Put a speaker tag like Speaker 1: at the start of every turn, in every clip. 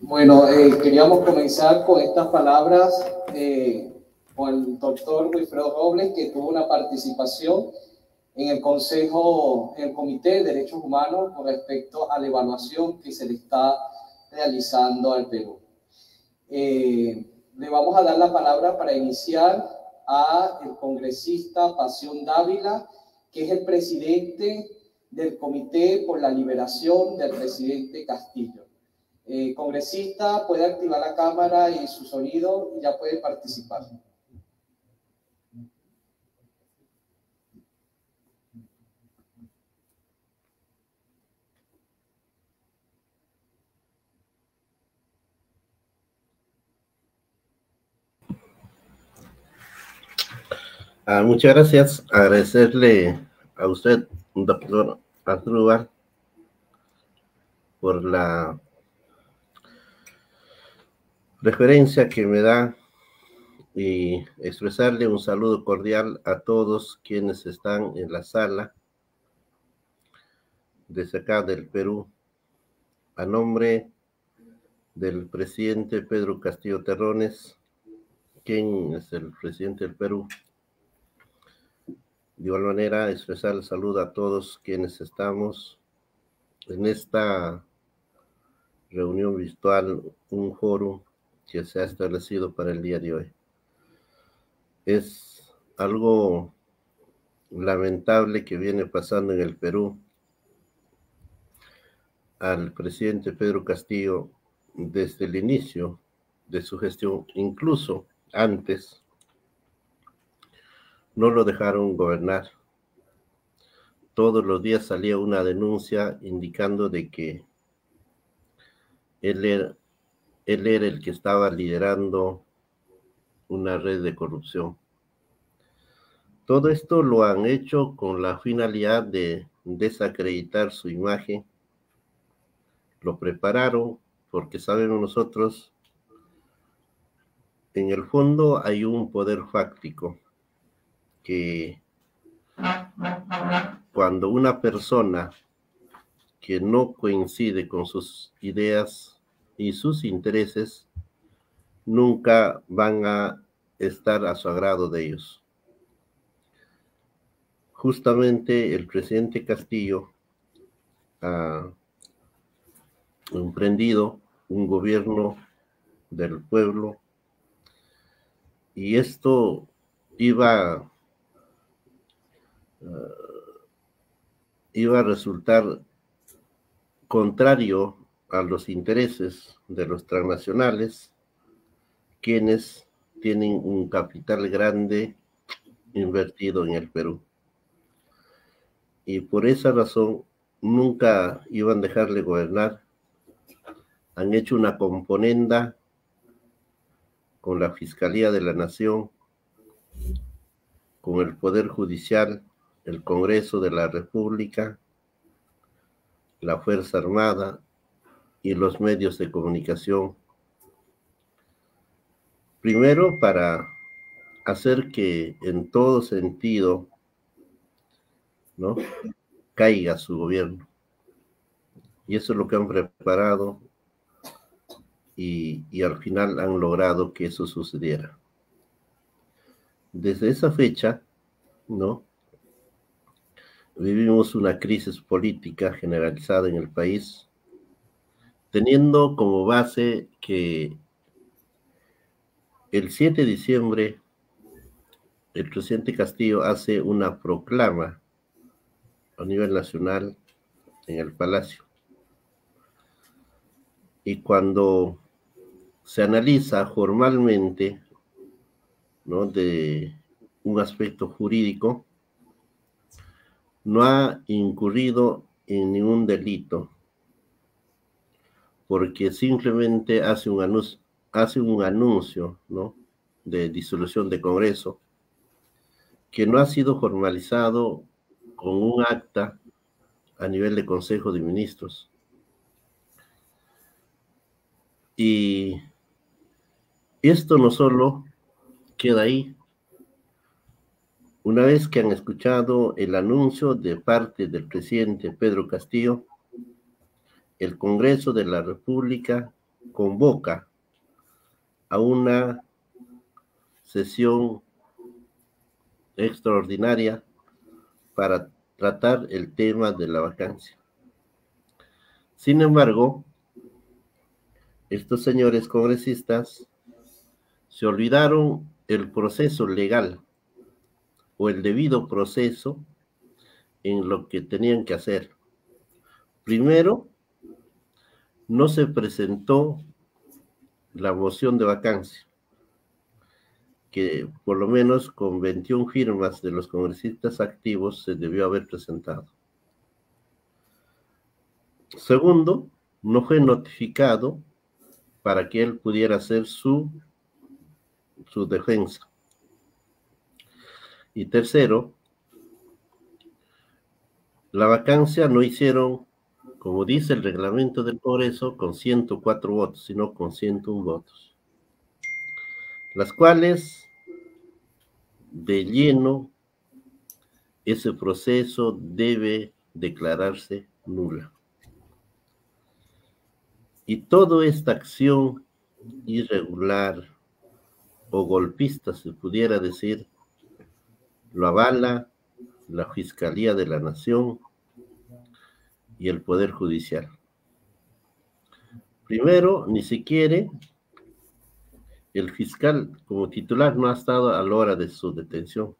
Speaker 1: Bueno, queríamos comenzar con estas palabras con el doctor Wilfredo Robles, que tuvo una participación en el Consejo, en el Comité de Derechos Humanos con respecto a la evaluación que se le está realizando al Perú. Le vamos a dar la palabra para iniciar al congresista Pasión Dávila, que es el presidente del Comité por la Liberación del presidente Castillo. Congresista, puede activar la cámara y su sonido y ya puede participar.
Speaker 2: Muchas gracias. Agradecerle a usted, doctor Asdrúbal, por la referencia que me da y expresarle un saludo cordial a todos quienes están en la sala desde acá del Perú. A nombre del presidente Pedro Castillo Terrones, quien es el presidente del Perú. De igual manera, expresar el saludo a todos quienes estamos en esta reunión virtual, un foro que se ha establecido para el día de hoy. Es algo lamentable que viene pasando en el Perú. Al presidente Pedro Castillo, desde el inicio de su gestión, incluso antes, no lo dejaron gobernar. Todos los días salía una denuncia indicando de que él era el que estaba liderando una red de corrupción. Todo esto lo han hecho con la finalidad de desacreditar su imagen. Lo prepararon porque sabemos nosotros, en el fondo hay un poder fáctico que cuando una persona que no coincide con sus ideas y sus intereses, nunca van a estar a su agrado de ellos. Justamente el presidente Castillo ha emprendido un gobierno del pueblo y esto iba a resultar contrario a los intereses de los transnacionales, quienes tienen un capital grande invertido en el Perú. Y por esa razón nunca iban a dejarle gobernar. Han hecho una componenda con la Fiscalía de la Nación, con el Poder Judicial, el Congreso de la República, la Fuerza Armada y los medios de comunicación. Primero, para hacer que en todo sentido, ¿no?, caiga su gobierno. Y eso es lo que han preparado y al final han logrado que eso sucediera. Desde esa fecha, ¿no?, vivimos una crisis política generalizada en el país, teniendo como base que el 7 de diciembre el presidente Castillo hace una proclama a nivel nacional en el Palacio. Y cuando se analiza formalmente, ¿no?, de un aspecto jurídico, no ha incurrido en ningún delito, porque simplemente hace un anuncio, ¿no?, de disolución de Congreso, que no ha sido formalizado con un acta a nivel de Consejo de Ministros. Y esto no solo queda ahí. Una vez que han escuchado el anuncio de parte del presidente Pedro Castillo, el Congreso de la República convoca a una sesión extraordinaria para tratar el tema de la vacancia. Sin embargo, estos señores congresistas se olvidaron el proceso legal o el debido proceso en lo que tenían que hacer. Primero, no se presentó la moción de vacancia, que por lo menos con 21 firmas de los congresistas activos se debió haber presentado. Segundo, no fue notificado para que él pudiera hacer su defensa. Y tercero, la vacancia no hicieron, como dice el reglamento del Congreso, con 104 votos, sino con 101 votos, las cuales de lleno ese proceso debe declararse nula. Y toda esta acción irregular o golpista, se pudiera decir, lo avala la Fiscalía de la Nación y el Poder Judicial. Primero, ni siquiera el fiscal como titular no ha estado a la hora de su detención.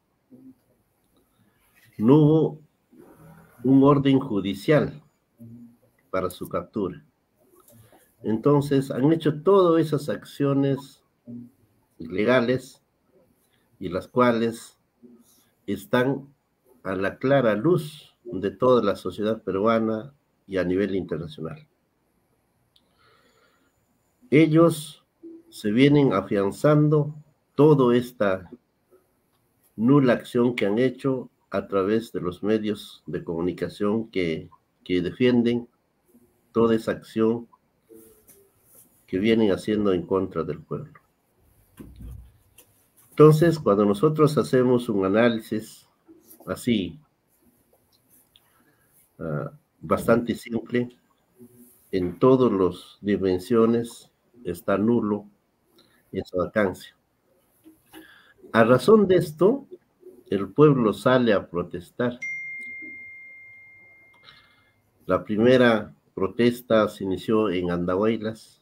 Speaker 2: No hubo un orden judicial para su captura. Entonces, han hecho todas esas acciones ilegales y las cuales están a la clara luz de toda la sociedad peruana y a nivel internacional. Ellos se vienen afianzando toda esta nula acción que han hecho a través de los medios de comunicación que defienden toda esa acción que vienen haciendo en contra del pueblo. Entonces, cuando nosotros hacemos un análisis así, bastante simple, en todas las dimensiones está nulo esa vacancia. A razón de esto, el pueblo sale a protestar. La primera protesta se inició en Andahuaylas,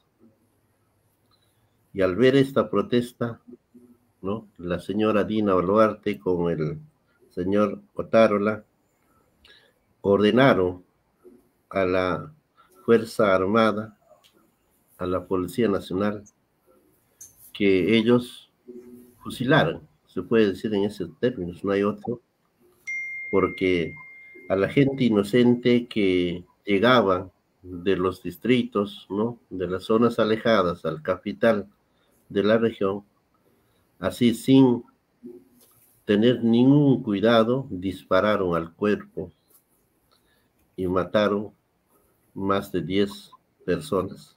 Speaker 2: y al ver esta protesta, ¿no?, la señora Dina Boluarte con el señor Otárola ordenaron a la Fuerza Armada, a la Policía Nacional, que ellos fusilaran, se puede decir en esos términos, no hay otro, porque a la gente inocente que llegaba de los distritos, ¿no?, de las zonas alejadas al capital de la región, así sin tener ningún cuidado, dispararon al cuerpo y mataron más de 10 personas.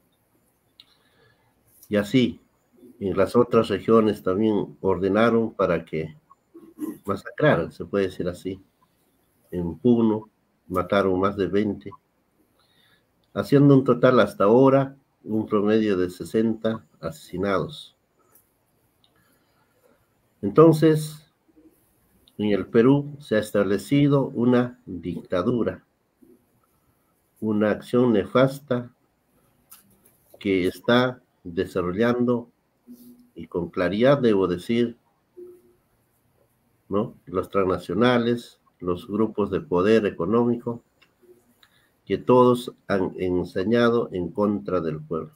Speaker 2: Y así, en las otras regiones también ordenaron para que masacraran, se puede decir así. En Puno mataron más de 20, haciendo un total hasta ahora un promedio de 60 asesinados. Entonces, en el Perú se ha establecido una dictadura, una acción nefasta que está desarrollando, y con claridad debo decir, ¿no?, los transnacionales, los grupos de poder económico, que todos han ensañado en contra del pueblo.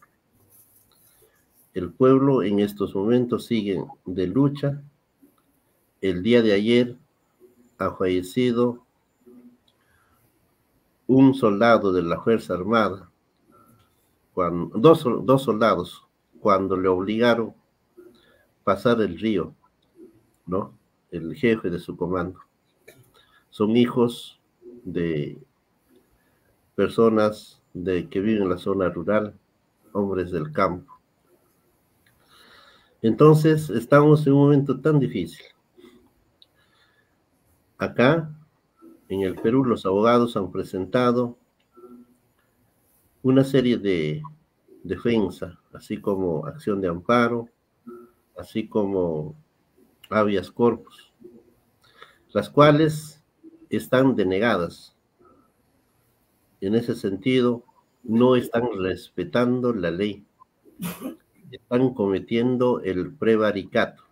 Speaker 2: El pueblo en estos momentos sigue de lucha. El día de ayer ha fallecido un soldado de la Fuerza Armada, dos soldados, cuando le obligaron a pasar el río, ¿no?, el jefe de su comando. Son hijos de personas que viven en la zona rural, hombres del campo. Entonces, estamos en un momento tan difícil. Acá, en el Perú, los abogados han presentado una serie de defensa, así como acción de amparo, así como habeas corpus, las cuales están denegadas. En ese sentido, no están respetando la ley, están cometiendo el prevaricato.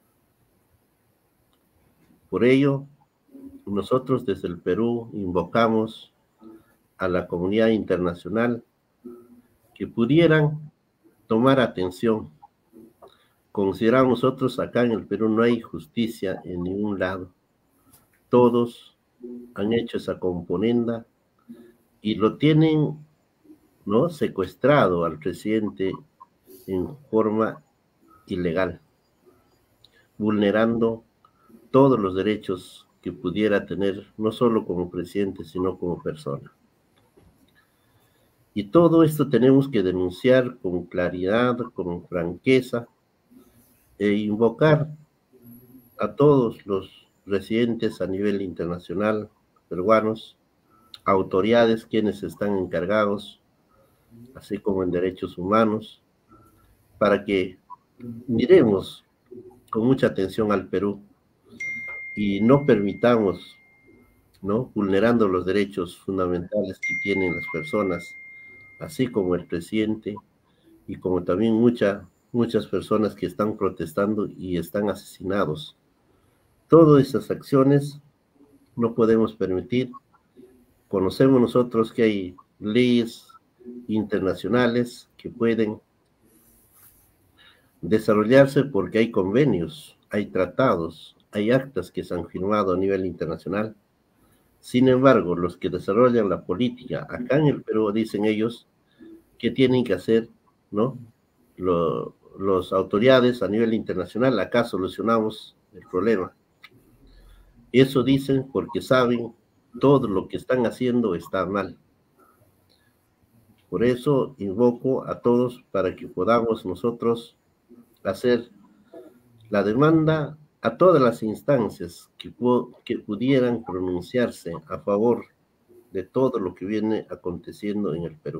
Speaker 2: Por ello, nosotros desde el Perú invocamos a la comunidad internacional que pudieran tomar atención. Consideramos nosotros acá en el Perú no hay justicia en ningún lado. Todos han hecho esa componenda y lo tienen, ¿no?, secuestrado al presidente en forma ilegal, vulnerando todos los derechos que pudiera tener, no solo como presidente, sino como persona. Y todo esto tenemos que denunciar con claridad, con franqueza, e invocar a todos los residentes a nivel internacional, peruanos, autoridades quienes están encargados, así como en derechos humanos, para que miremos con mucha atención al Perú y no permitamos, ¿no?, vulnerando los derechos fundamentales que tienen las personas, así como el presidente y como también muchas personas que están protestando y están asesinados. Todas esas acciones no podemos permitir. Conocemos nosotros que hay leyes internacionales que pueden desarrollarse porque hay convenios, hay tratados, hay actas que se han firmado a nivel internacional. Sin embargo, los que desarrollan la política acá en el Perú, dicen ellos, que tienen que hacer, ¿no?, las autoridades a nivel internacional, acá solucionamos el problema. Eso dicen porque saben todo lo que están haciendo está mal. Por eso invoco a todos para que podamos nosotros hacer la demanda a todas las instancias que pudieran pronunciarse a favor de todo lo que viene aconteciendo en el Perú.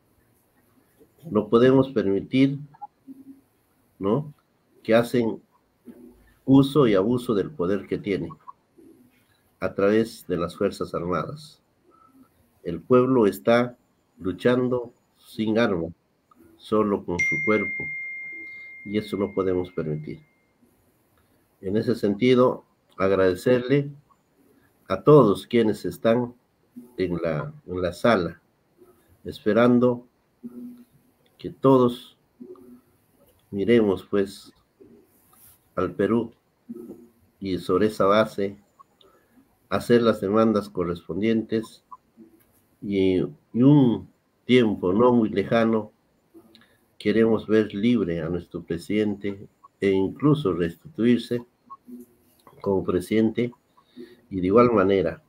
Speaker 2: No podemos permitir, ¿no?, que hacen uso y abuso del poder que tienen a través de las Fuerzas Armadas. El pueblo está luchando sin armas, solo con su cuerpo, y eso no podemos permitir. En ese sentido, agradecerle a todos quienes están en la sala, esperando que todos miremos pues al Perú y sobre esa base hacer las demandas correspondientes y un tiempo no muy lejano queremos ver libre a nuestro presidente e incluso restituirse como presidente, y de igual manera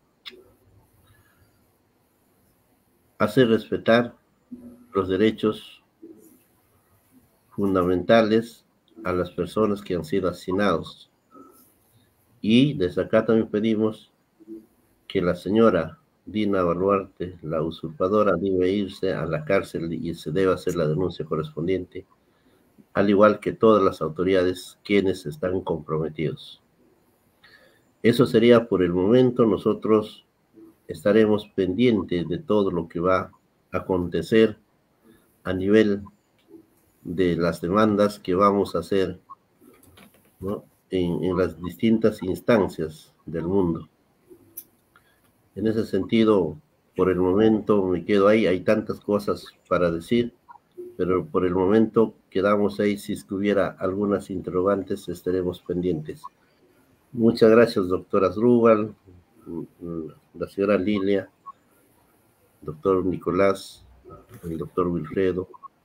Speaker 2: hacer respetar los derechos fundamentales a las personas que han sido asesinados. Y desde acá también pedimos que la señora Dina Boluarte, la usurpadora, debe irse a la cárcel y se debe hacer la denuncia correspondiente, al igual que todas las autoridades quienes están comprometidos. Eso sería por el momento. Nosotros estaremos pendientes de todo lo que va a acontecer a nivel de las demandas que vamos a hacer, ¿no?, en las distintas instancias del mundo. En ese sentido, por el momento me quedo ahí. Hay tantas cosas para decir, pero por el momento quedamos ahí. Si hubiera algunas interrogantes, estaremos pendientes. Muchas gracias, doctora Asdrúbal, la señora Lilia, doctor Nicolás, el doctor Wilfredo,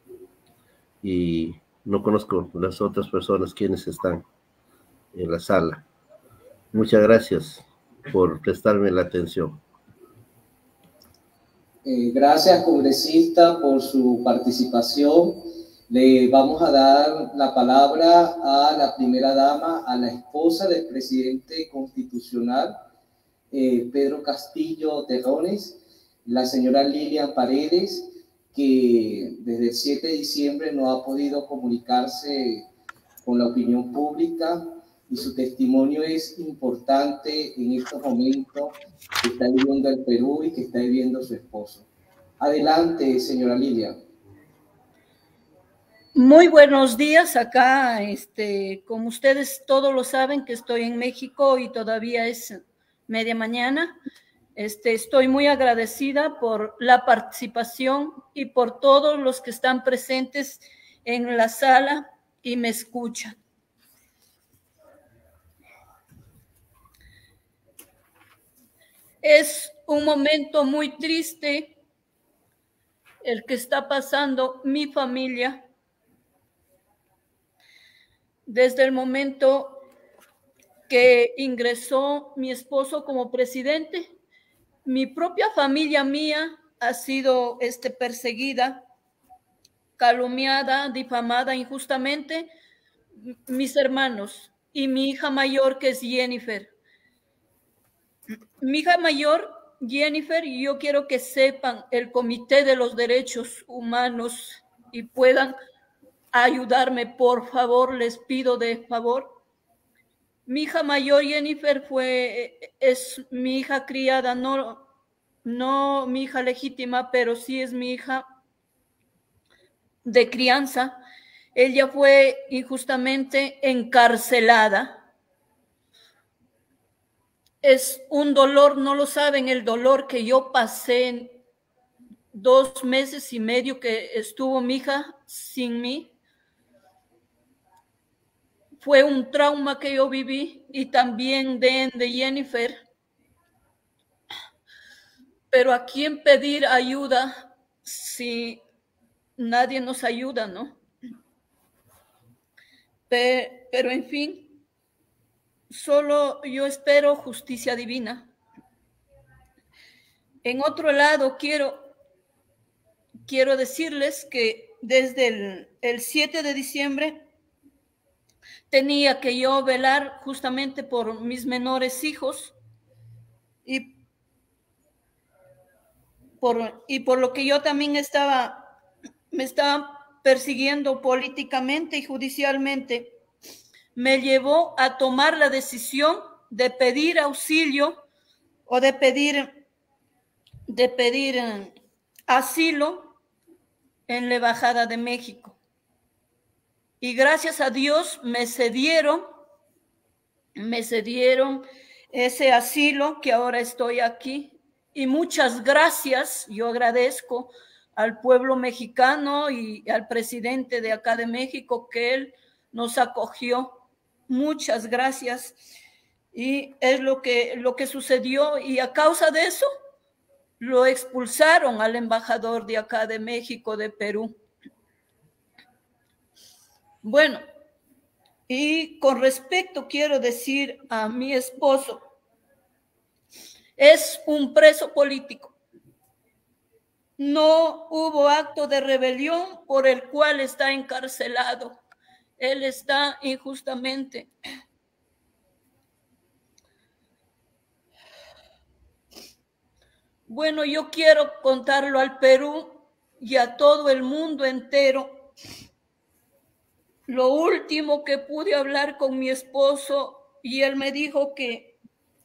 Speaker 2: y no conozco las otras personas quienes están en la sala. Muchas gracias por prestarme la atención.
Speaker 1: Gracias, congresista, por su participación. Le vamos a dar la palabra a la primera dama, a la esposa del presidente constitucional, Pedro Castillo Terrones, la señora Lilian Paredes, que desde el 7 de diciembre no ha podido comunicarse con la opinión pública, y su testimonio es importante en estos momentos que está viviendo el Perú y que está viviendo su esposo. Adelante, señora Lilia.
Speaker 3: Muy buenos días acá, como ustedes todos lo saben que estoy en México y todavía es media mañana. Estoy muy agradecida por la participación y por todos los que están presentes en la sala y me escuchan. Es un momento muy triste el que está pasando mi familia. Desde el momento que ingresó mi esposo como presidente, mi propia familia mía ha sido perseguida, calumniada, difamada injustamente, mis hermanos y mi hija mayor, que es Jennifer. Mi hija mayor, Jennifer, y yo quiero que sepan el Comité de los Derechos Humanos y puedan ayudarme, por favor, les pido de favor. Mi hija mayor, Jennifer, es mi hija criada, no mi hija legítima, pero sí es mi hija de crianza. Ella fue injustamente encarcelada. Es un dolor, no lo saben, el dolor que yo pasé en 2 meses y medio que estuvo mi hija sin mí. Fue un trauma que yo viví y también de Jennifer. Pero ¿a quién pedir ayuda si nadie nos ayuda, no? Pero en fin, solo yo espero justicia divina. En otro lado, quiero decirles que desde el 7 de diciembre tenía que yo velar justamente por mis menores hijos y por lo que yo también me estaba persiguiendo políticamente y judicialmente, me llevó a tomar la decisión de pedir auxilio o de pedir asilo en la Embajada de México. Y gracias a Dios me cedieron ese asilo, que ahora estoy aquí. Y muchas gracias, yo agradezco al pueblo mexicano y al presidente de acá de México que él nos acogió. Muchas gracias. Y es lo que sucedió, y a causa de eso lo expulsaron al embajador de acá de México, de Perú. Bueno, y con respecto quiero decir a mi esposo, es un preso político. No hubo acto de rebelión por el cual está encarcelado. Él está injustamente. Bueno, yo quiero contarlo al Perú y a todo el mundo entero. Lo último que pude hablar con mi esposo, y él me dijo que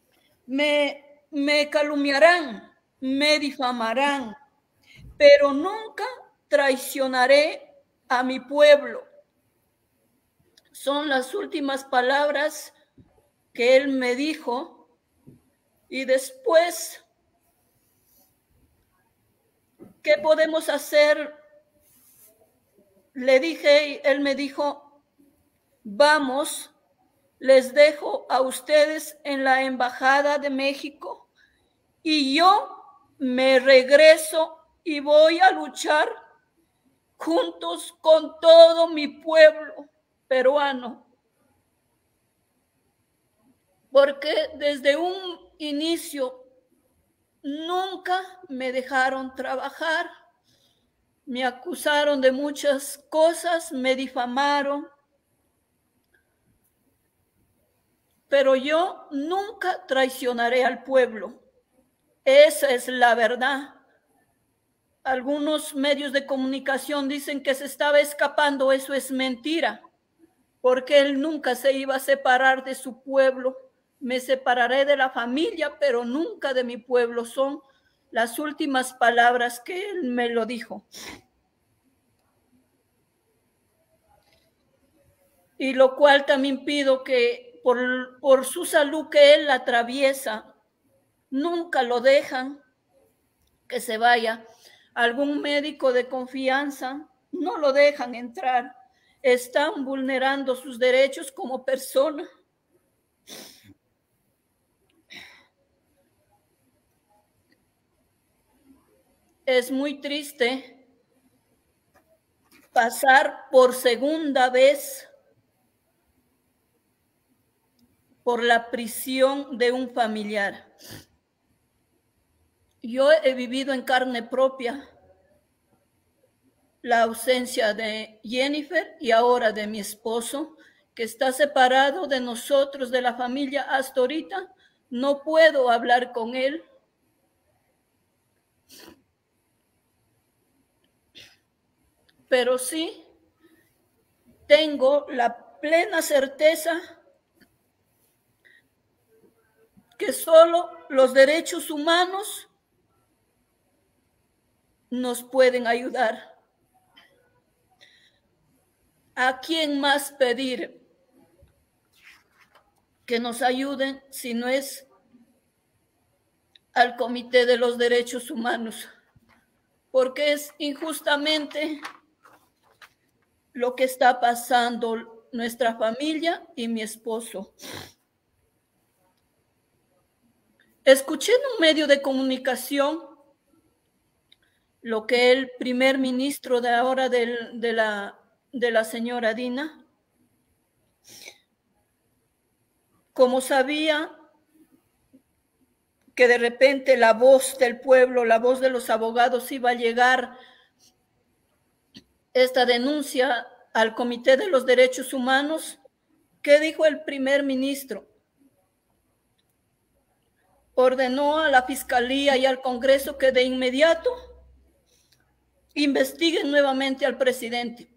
Speaker 3: me calumniarán, me difamarán, pero nunca traicionaré a mi pueblo. Son las últimas palabras que él me dijo. Y después, ¿qué podemos hacer? Le dije, él me dijo, vamos, les dejo a ustedes en la Embajada de México y yo me regreso y voy a luchar juntos con todo mi pueblo peruano. Porque desde un inicio nunca me dejaron trabajar. Me acusaron de muchas cosas, me difamaron, pero yo nunca traicionaré al pueblo. Esa es la verdad. algunos medios de comunicación dicen que se estaba escapando. Eso es mentira, porque él nunca se iba a separar de su pueblo. Me separaré de la familia, pero nunca de mi pueblo. Son las últimas palabras que él me lo dijo. Y lo cual también pido que por su salud que él atraviesa, nunca lo dejan que se vaya. Algún médico de confianza no lo dejan entrar. Están vulnerando sus derechos como persona. Es muy triste pasar por segunda vez por la prisión de un familiar. Yo he vivido en carne propia la ausencia de Jennifer y ahora de mi esposo, que está separado de nosotros, de la familia hasta ahorita. No puedo hablar con él. Pero sí tengo la plena certeza que solo los derechos humanos nos pueden ayudar. ¿A quién más pedir que nos ayuden si no es al Comité de los Derechos Humanos? Porque es injustamente lo que está pasando nuestra familia y mi esposo. Escuché en un medio de comunicación lo que el primer ministro de ahora de la señora Dina, como sabía que de repente la voz del pueblo, la voz de los abogados iba a llegar esta denuncia al Comité de los Derechos Humanos, ¿qué dijo el primer ministro? Ordenó a la Fiscalía y al Congreso que de inmediato investiguen nuevamente al presidente.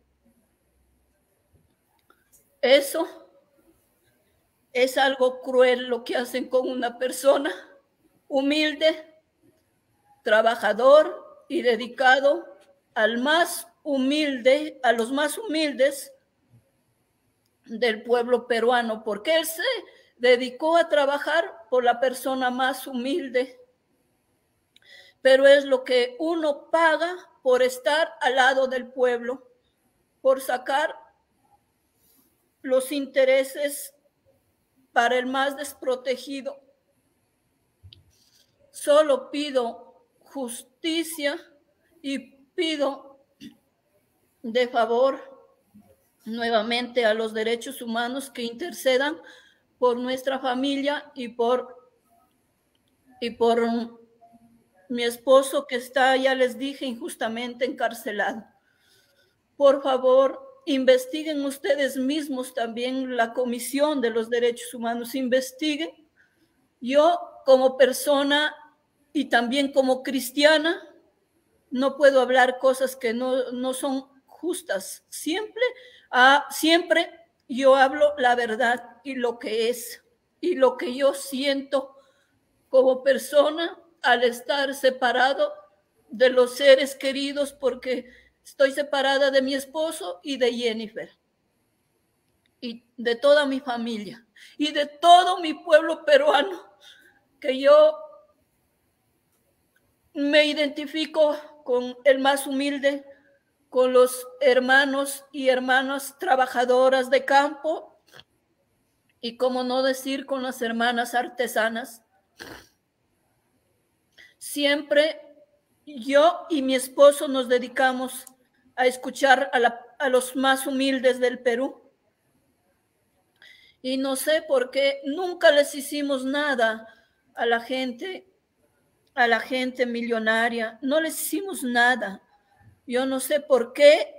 Speaker 3: Eso es algo cruel lo que hacen con una persona humilde, trabajador y dedicado al más humilde, a los más humildes del pueblo peruano, porque él se dedicó a trabajar por la persona más humilde, pero es lo que uno paga por estar al lado del pueblo, por sacar los intereses para el más desprotegido. Solo pido justicia y pido de favor nuevamente a los derechos humanos que intercedan por nuestra familia y por mi esposo, que está, ya les dije, injustamente encarcelado. Por favor, investiguen ustedes mismos también, la Comisión de los Derechos Humanos, investiguen. Yo como persona y también como cristiana no puedo hablar cosas que no son justas. Siempre yo hablo la verdad y lo que es y lo que yo siento como persona al estar separado de los seres queridos, porque estoy separada de mi esposo y de Jennifer y de toda mi familia y de todo mi pueblo peruano, que yo me identifico con el más humilde, con los hermanos y hermanas trabajadoras de campo y, como no decir, con las hermanas artesanas. Siempre yo y mi esposo nos dedicamos a escuchar a los más humildes del Perú. Y no sé por qué nunca les hicimos nada a la gente millonaria. No les hicimos nada. Yo no sé por qué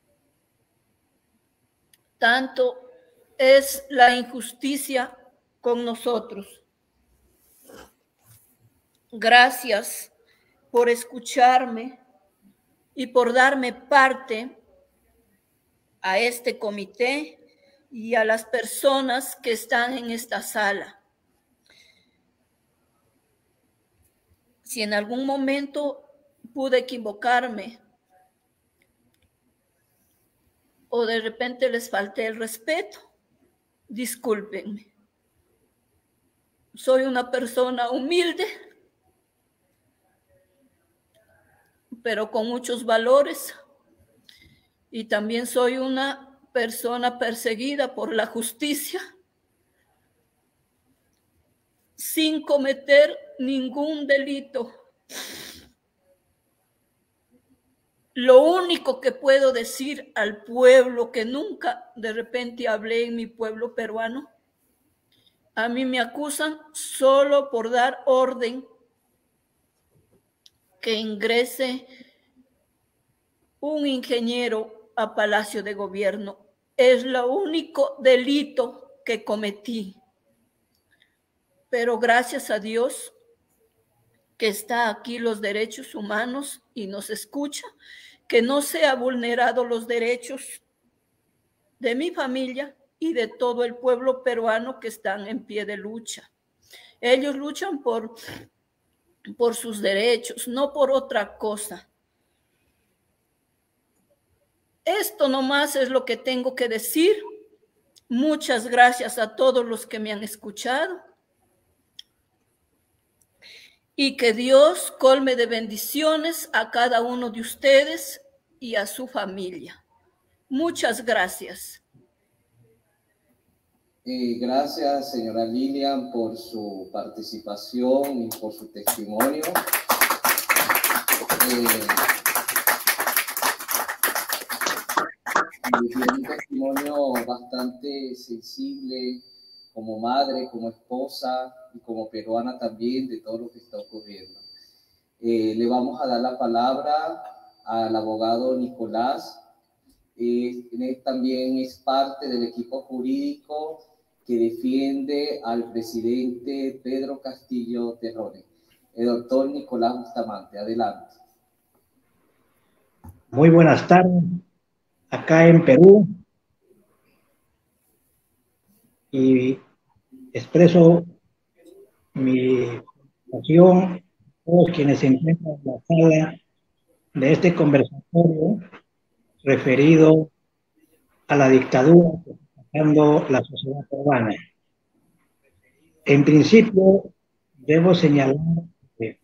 Speaker 3: tanto es la injusticia con nosotros. Gracias por escucharme. y por darme parte a este comité y a las personas que están en esta sala. Si en algún momento pude equivocarme o de repente les falté el respeto, discúlpenme. Soy una persona humilde, pero con muchos valores, y también soy una persona perseguida por la justicia sin cometer ningún delito. Lo único que puedo decir al pueblo, que nunca de repente hablé en mi pueblo peruano, a mí me acusan solo por dar orden que ingrese un ingeniero a Palacio de Gobierno. Es lo único delito que cometí. Pero gracias a Dios que está aquí los derechos humanos y nos escucha, que no se ha vulnerado los derechos de mi familia y de todo el pueblo peruano que están en pie de lucha. Ellos luchan por sus derechos, no por otra cosa. Esto nomás es lo que tengo que decir. Muchas gracias a todos los que me han escuchado. Y que Dios colme de bendiciones a cada uno de ustedes y a su familia. Muchas gracias.
Speaker 1: Gracias, señora Lilian, por su participación y por su testimonio. Tiene un testimonio bastante sensible como madre, como esposa y como peruana también de todo lo que está ocurriendo. Le vamos a dar la palabra al abogado Nicolás. Él también es parte del equipo jurídico que defiende al presidente Pedro Castillo Terrones. El doctor Nicolás Bustamante, adelante.
Speaker 4: Muy buenas tardes, acá en Perú, y expreso mi satisfacción a todos quienes se encuentran en la sala de este conversatorio referido a la dictadura que está pasando la sociedad peruana. En principio, debo señalar que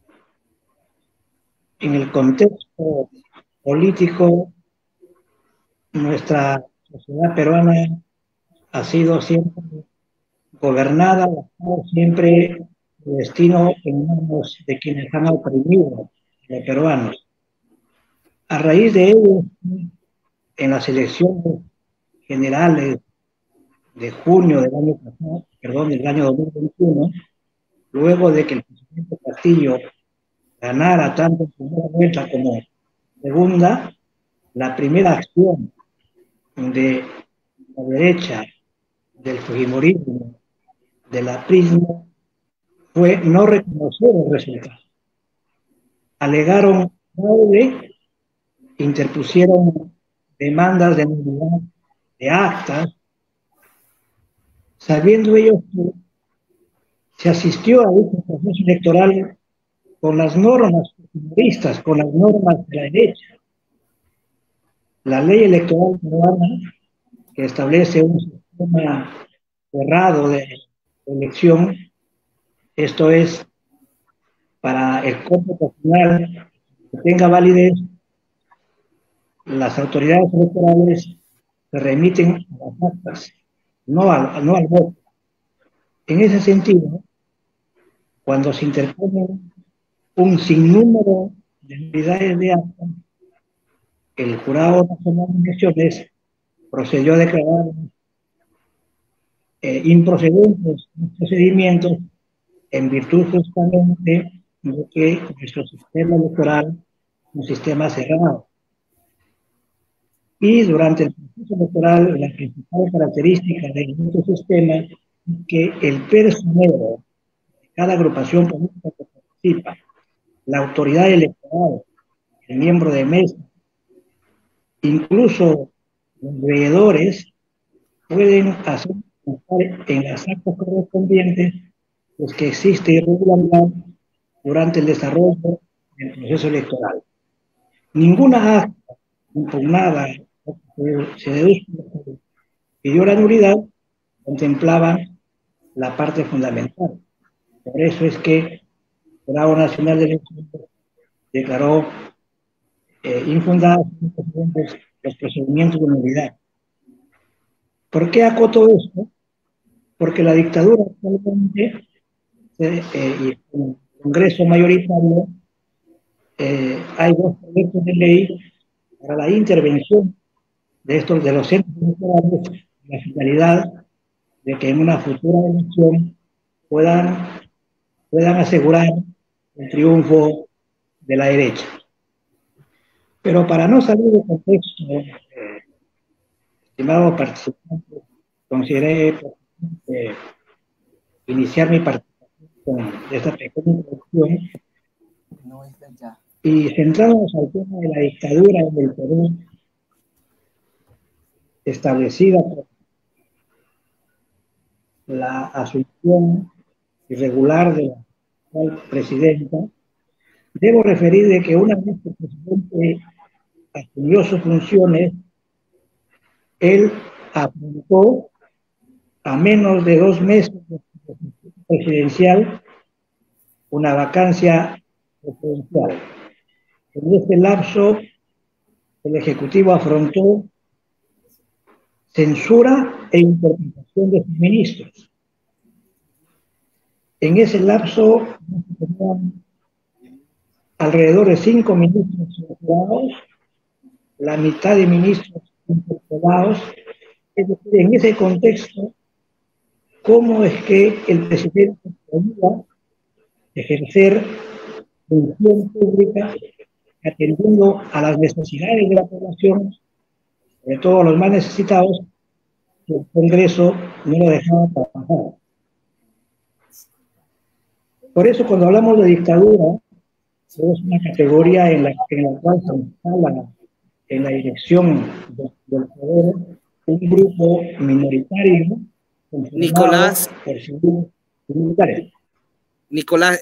Speaker 4: en el contexto político, nuestra sociedad peruana ha sido siempre gobernada, siempre el destino en manos de quienes han oprimido a los peruanos. A raíz de ello, en las elecciones generales de junio del año pasado, del año 2021, luego de que el presidente Castillo ganara tanto en primera vuelta como segunda, la primera acción de la derecha, del fujimorismo, del aprismo, fue no reconocer el resultado. Alegaron fraude, interpusieron demandas de nulidad de actas, sabiendo ellos que se asistió a este proceso electoral con las normas fujimoristas, con las normas de la derecha. La ley electoral peruana, que establece un sistema cerrado de elección, esto es, para el cómputo final que tenga validez, las autoridades electorales se remiten a las actas, no al voto. En ese sentido, cuando se interponen un sinnúmero de unidades de actas, el Jurado Nacional de Elecciones procedió a declarar improcedentes los procedimientos en virtud justamente de que nuestro sistema electoral es un sistema cerrado. Y durante el proceso electoral, la principal característica de nuestro sistema es que el personero de cada agrupación política que participa, la autoridad electoral, el miembro de mesa Incluso los veedores pueden hacer en las actas correspondientes pues, que existe irregularidad durante el desarrollo del proceso electoral. Ninguna acta impugnada se deduce pidió la nulidad, contemplaba la parte fundamental. Por eso es que el Jurado Nacional de Elecciones declaró infundados los procedimientos de nulidad. ¿Por qué acoto esto? Porque la dictadura actualmente y el Congreso mayoritario hay dos proyectos de ley para la intervención de los centros electorales con la finalidad de que en una futura elección puedan asegurar el triunfo de la derecha. Pero para no salir del contexto, estimados participantes, consideré iniciar mi participación con esta pequeña introducción y centrarnos al tema de la dictadura en el Perú establecida por la asunción irregular de la actual presidenta. Debo referir de que una vez que el presidente asumió sus funciones, él afrontó a menos de 2 meses de presidencial una vacancia presidencial. En este lapso, el Ejecutivo afrontó censura e interpretación de sus ministros. En ese lapso, tenían alrededor de 5 ministros censurados, la mitad de ministros interpelados. Es decir, en ese contexto, ¿cómo es que el presidente podía ejercer función pública atendiendo a las necesidades de la población, sobre todo los más necesitados, que el Congreso no lo dejaba trabajar? Por eso, cuando hablamos de dictadura, es una categoría en la cual se instala en la dirección del poder un grupo minoritario
Speaker 5: Nicolás,
Speaker 4: por civiles militares.
Speaker 5: Nicolás,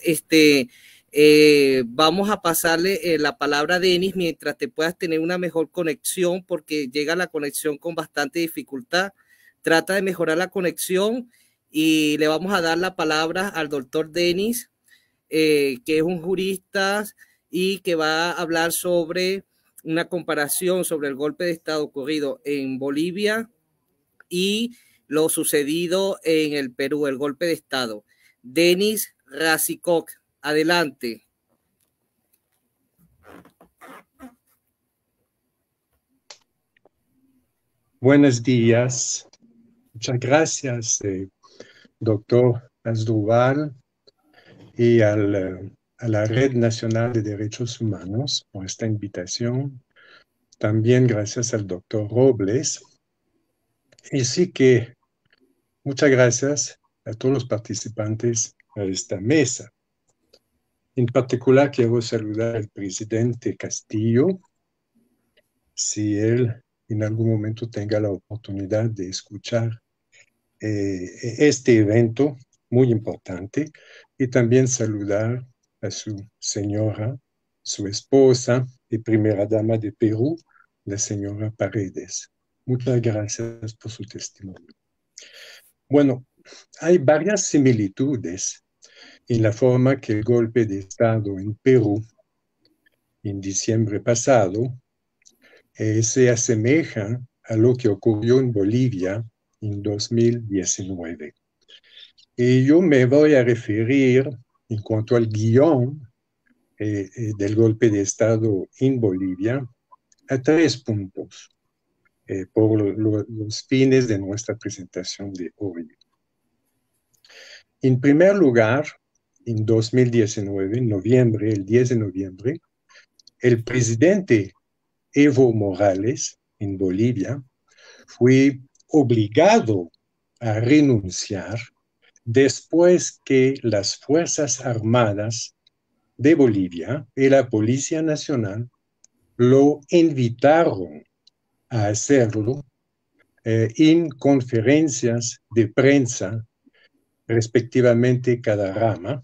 Speaker 5: vamos a pasarle la palabra a Denis mientras te puedas tener una mejor conexión, porque llega la conexión con bastante dificultad. Trata de mejorar la conexión y le vamos a dar la palabra al doctor Denis, que es un jurista y que va a hablar sobre una comparación sobre el golpe de Estado ocurrido en Bolivia y lo sucedido en el Perú, el golpe de Estado. Denis Razikov, adelante.
Speaker 6: Buenos días. Muchas gracias, doctor Asdrúbal, y a la Red Nacional de Derechos Humanos por esta invitación. También gracias al doctor Robles. Y sí que muchas gracias a todos los participantes a esta mesa. En particular quiero saludar al presidente Castillo, si él en algún momento tenga la oportunidad de escuchar este evento muy importante, y también saludar a su señora, su esposa y primera dama de Perú, la señora Paredes. Muchas gracias por su testimonio. Bueno, hay varias similitudes en la forma que el golpe de Estado en Perú en diciembre pasado se asemeja a lo que ocurrió en Bolivia en 2019. Y yo me voy a referir, en cuanto al guión del golpe de Estado en Bolivia, a 3 puntos por los fines de nuestra presentación de hoy. En primer lugar, en 2019, en noviembre, el 10 de noviembre, el presidente Evo Morales en Bolivia fue obligado a renunciar después que las Fuerzas Armadas de Bolivia y la Policía Nacional lo invitaron a hacerlo en conferencias de prensa, respectivamente cada rama,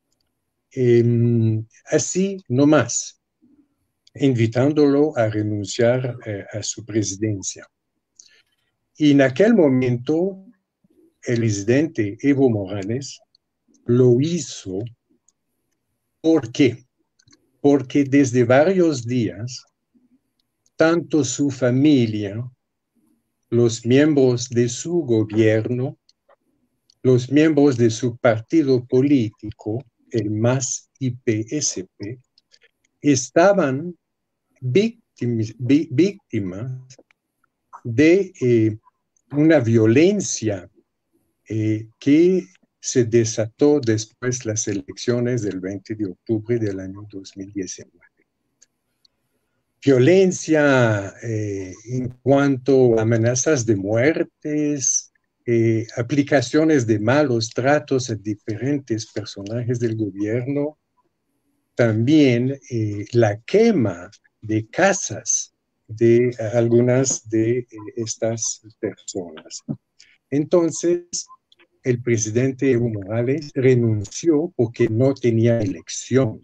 Speaker 6: así nomás, invitándolo a renunciar a su presidencia. Y en aquel momento, el presidente Evo Morales lo hizo. ¿Por qué? Porque desde varios días, tanto su familia, los miembros de su gobierno, los miembros de su partido político, el MAS y PSP, estaban víctimas de una violencia que se desató después de las elecciones del 20 de octubre del año 2019. Violencia en cuanto a amenazas de muertes, aplicaciones de malos tratos a diferentes personajes del gobierno, también la quema de casas de algunas de estas personas. Entonces, el presidente Evo Morales renunció porque no tenía elección.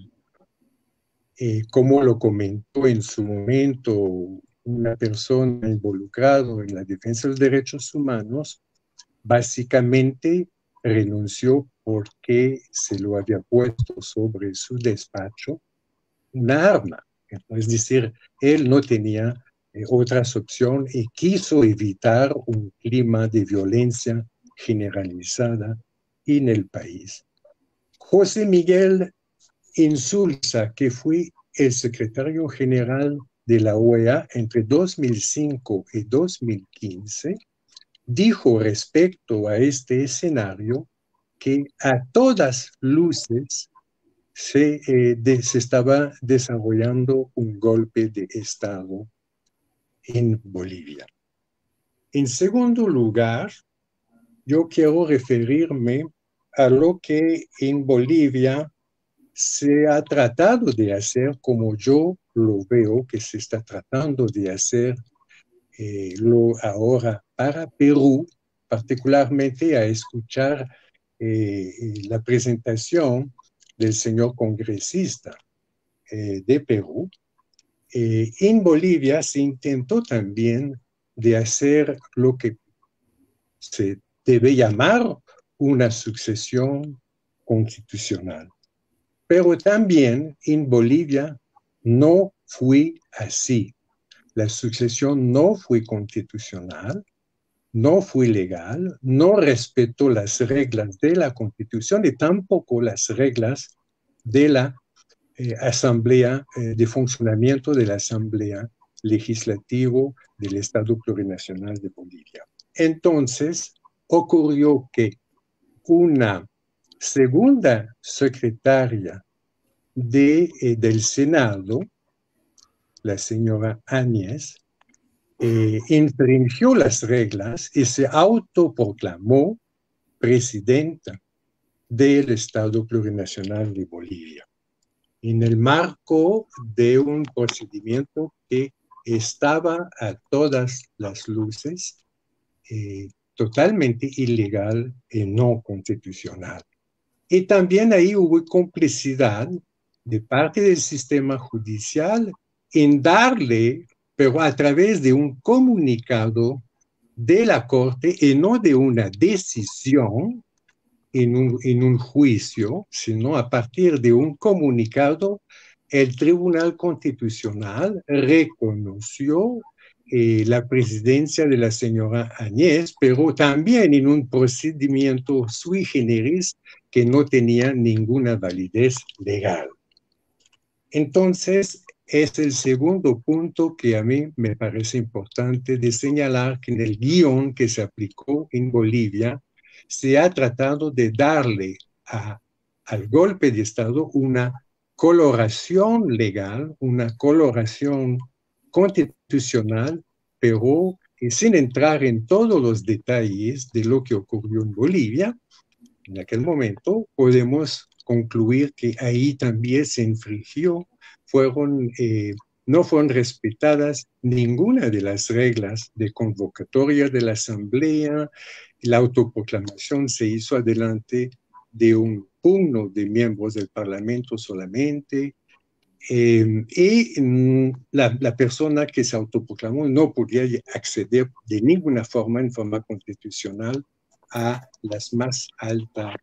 Speaker 6: Como lo comentó en su momento una persona involucrada en la defensa de los derechos humanos, básicamente renunció porque se lo había puesto sobre su despacho una arma. Es decir, él no tenía otras opciones y quiso evitar un clima de violencia generalizada en el país. José Miguel Insulza, que fue el secretario general de la OEA entre 2005 y 2015, dijo respecto a este escenario que a todas luces se estaba desarrollando un golpe de Estado en Bolivia. En segundo lugar, yo quiero referirme a lo que en Bolivia se ha tratado de hacer, como yo lo veo que se está tratando de hacer ahora para Perú, particularmente a escuchar la presentación del señor congresista de Perú. En Bolivia se intentó también de hacer lo que se debe llamar una sucesión constitucional. Pero también en Bolivia no fue así. La sucesión no fue constitucional, no fue legal, no respetó las reglas de la Constitución y tampoco las reglas de la Asamblea, de funcionamiento de la Asamblea Legislativo del Estado Plurinacional de Bolivia. Entonces, ocurrió que una segunda secretaria del Senado, la señora Áñez, infringió las reglas y se autoproclamó presidenta del Estado Plurinacional de Bolivia, en el marco de un procedimiento que estaba a todas las luces totalmente ilegal y no constitucional. Y también ahí hubo complicidad de parte del sistema judicial en darle, pero a través de un comunicado de la Corte y no de una decisión en un juicio, sino a partir de un comunicado, el Tribunal Constitucional reconoció la presidencia de la señora Áñez, pero también en un procedimiento sui generis que no tenía ninguna validez legal. Entonces, es el segundo punto que a mí me parece importante de señalar, que en el guión que se aplicó en Bolivia se ha tratado de darle al golpe de Estado una coloración legal, una coloración constitucional, pero sin entrar en todos los detalles de lo que ocurrió en Bolivia. En aquel momento podemos concluir que ahí también se infringió, fueron no fueron respetadas ninguna de las reglas de convocatoria de la Asamblea. La autoproclamación se hizo adelante de un puño de miembros del Parlamento solamente, y la persona que se autoproclamó no podía acceder de ninguna forma, en forma constitucional, a las más altas,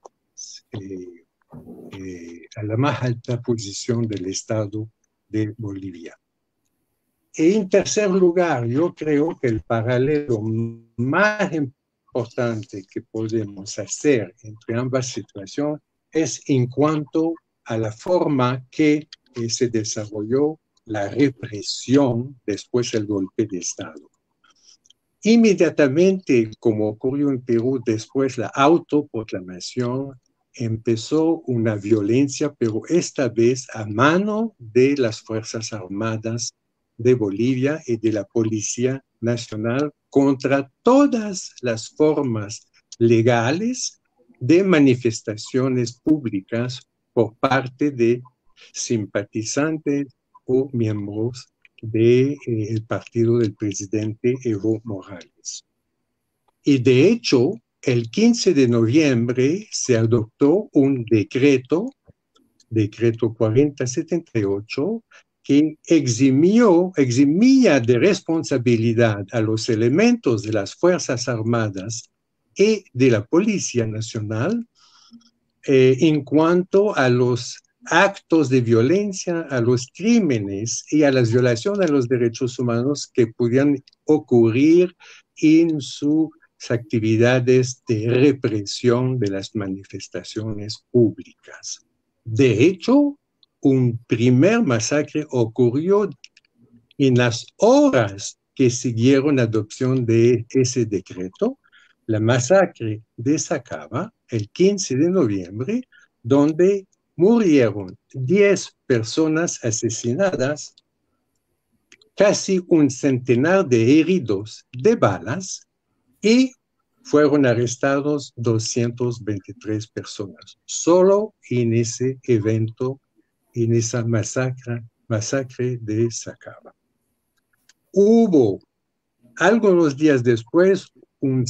Speaker 6: a la más alta posición del Estado de Bolivia. Y en tercer lugar, yo creo que el paralelo más importante que podemos hacer entre ambas situaciones es en cuanto a la forma que se desarrolló la represión después del golpe de Estado. Inmediatamente, como ocurrió en Perú, después la autoproclamación, empezó una violencia, pero esta vez a mano de las Fuerzas Armadas de Bolivia y de la Policía Nacional contra todas las formas legales de manifestaciones públicas por parte de simpatizantes o miembros del partido del presidente Evo Morales. Y de hecho, el 15 de noviembre se adoptó un decreto 4078, que eximía de responsabilidad a los elementos de las Fuerzas Armadas y de la Policía Nacional en cuanto a los actos de violencia, a los crímenes y a las violaciones a los derechos humanos que pudieran ocurrir en sus actividades de represión de las manifestaciones públicas. De hecho, un primer masacre ocurrió en las horas que siguieron la adopción de ese decreto, la masacre de Sacaba, el 15 de noviembre, donde murieron 10 personas asesinadas, casi un centenar de heridos de balas y fueron arrestados 223 personas, solo en ese evento, en esa masacre de Sacaba. Hubo algunos días después una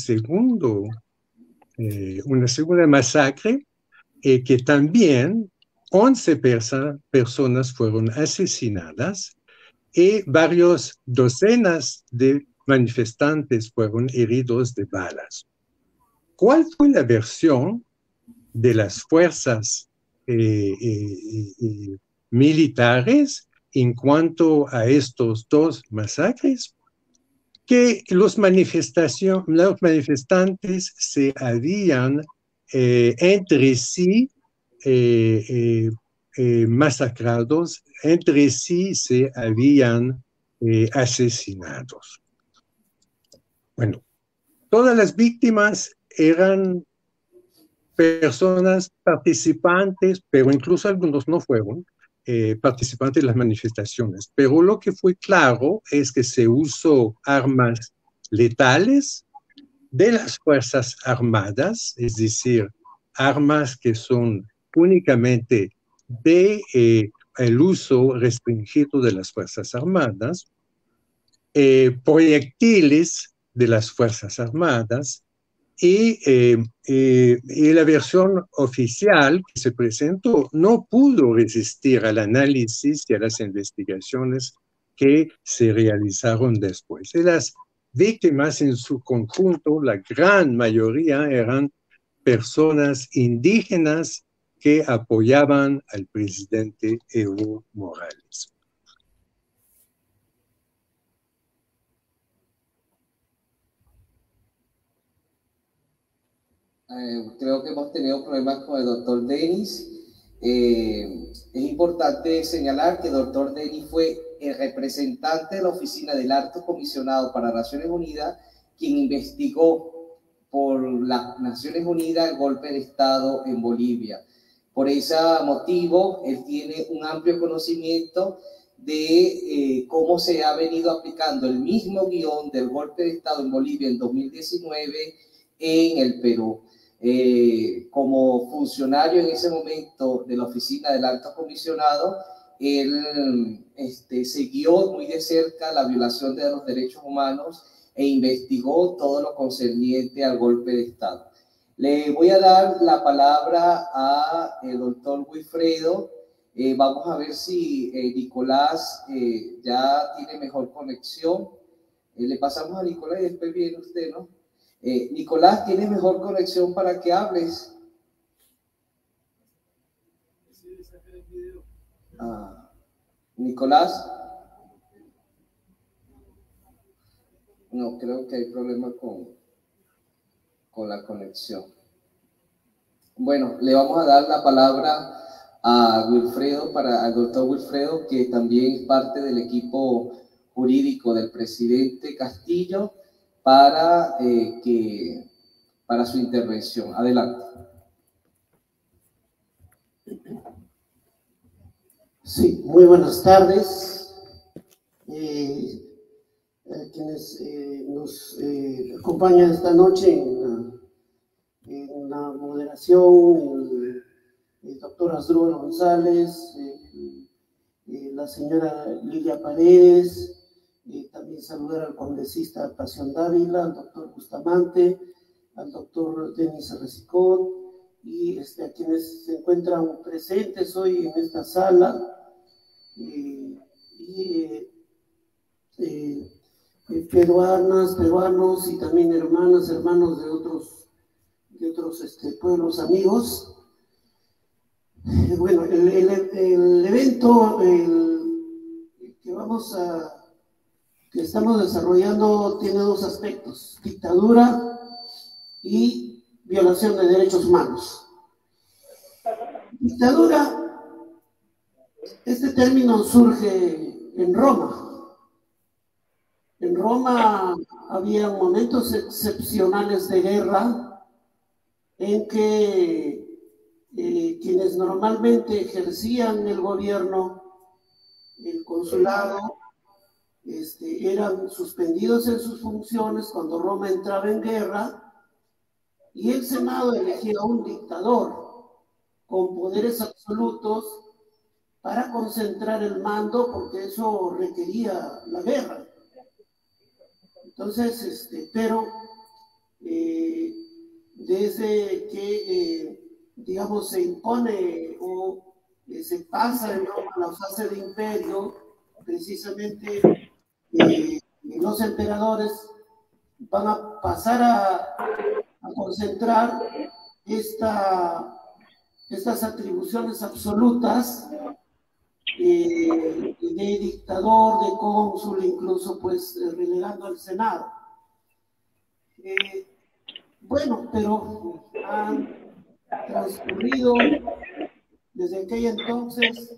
Speaker 6: segunda masacre que también 11 personas fueron asesinadas y varias docenas de manifestantes fueron heridos de balas. ¿Cuál fue la versión de las fuerzas militares en cuanto a estos dos masacres? Que los manifestantes se habían entre sí masacrados, entre sí se habían asesinados. Bueno, todas las víctimas eran personas participantes, pero incluso algunos no fueron participantes de las manifestaciones. Pero lo que fue claro es que se usó armas letales de las Fuerzas Armadas, es decir, armas que son únicamente el uso restringido de las Fuerzas Armadas, proyectiles de las Fuerzas Armadas y la versión oficial que se presentó no pudo resistir al análisis y a las investigaciones que se realizaron después. Y las víctimas en su conjunto, la gran mayoría eran personas indígenas que apoyaban al presidente Evo Morales.
Speaker 1: Creo que hemos tenido problemas con el doctor Denis. Es importante señalar que el doctor Denis fue el representante de la oficina del Alto Comisionado para Naciones Unidas, quien investigó por las Naciones Unidas el golpe de Estado en Bolivia. Por ese motivo, él tiene un amplio conocimiento de cómo se ha venido aplicando el mismo guión del golpe de Estado en Bolivia en 2019 en el Perú. Como funcionario en ese momento de la oficina del Alto Comisionado, él siguió muy de cerca la violación de los derechos humanos e investigó todo lo concerniente al golpe de Estado. Le voy a dar la palabra a el doctor Wilfredo. Vamos a ver si Nicolás ya tiene mejor conexión. Le pasamos a Nicolás y después viene usted, ¿no? Nicolás, ¿tienes mejor conexión para que hables? Nicolás. No, creo que hay problema con la conexión. Bueno, le vamos a dar la palabra a Wilfredo, al doctor Wilfredo, que también es parte del equipo jurídico del presidente Castillo, para su intervención. Adelante.
Speaker 7: Sí, muy buenas tardes. Quienes nos acompañan esta noche en la moderación, el doctor Asdrúbal González, la señora Lilia Paredes, también saludar al congresista Pasión Dávila, al doctor Bustamante, al doctor Denis Resicot, y a quienes se encuentran presentes hoy en esta sala, peruanas, peruanos y también hermanos de otros pueblos amigos. Bueno, el evento que estamos desarrollando tiene dos aspectos: dictadura y violación de derechos humanos. Dictadura, este término surge en Roma. En Roma había momentos excepcionales de guerra en que quienes normalmente ejercían el gobierno, el consulado, eran suspendidos en sus funciones cuando Roma entraba en guerra, y el Senado elegía a un dictador con poderes absolutos para concentrar el mando, porque eso requería la guerra. Entonces, pero desde que, digamos, se impone o se pasa en Roma la fase de imperio, precisamente los emperadores van a pasar a concentrar estas atribuciones absolutas de dictador, de cónsul, incluso pues relegando al Senado. Bueno, pero han transcurrido desde aquel entonces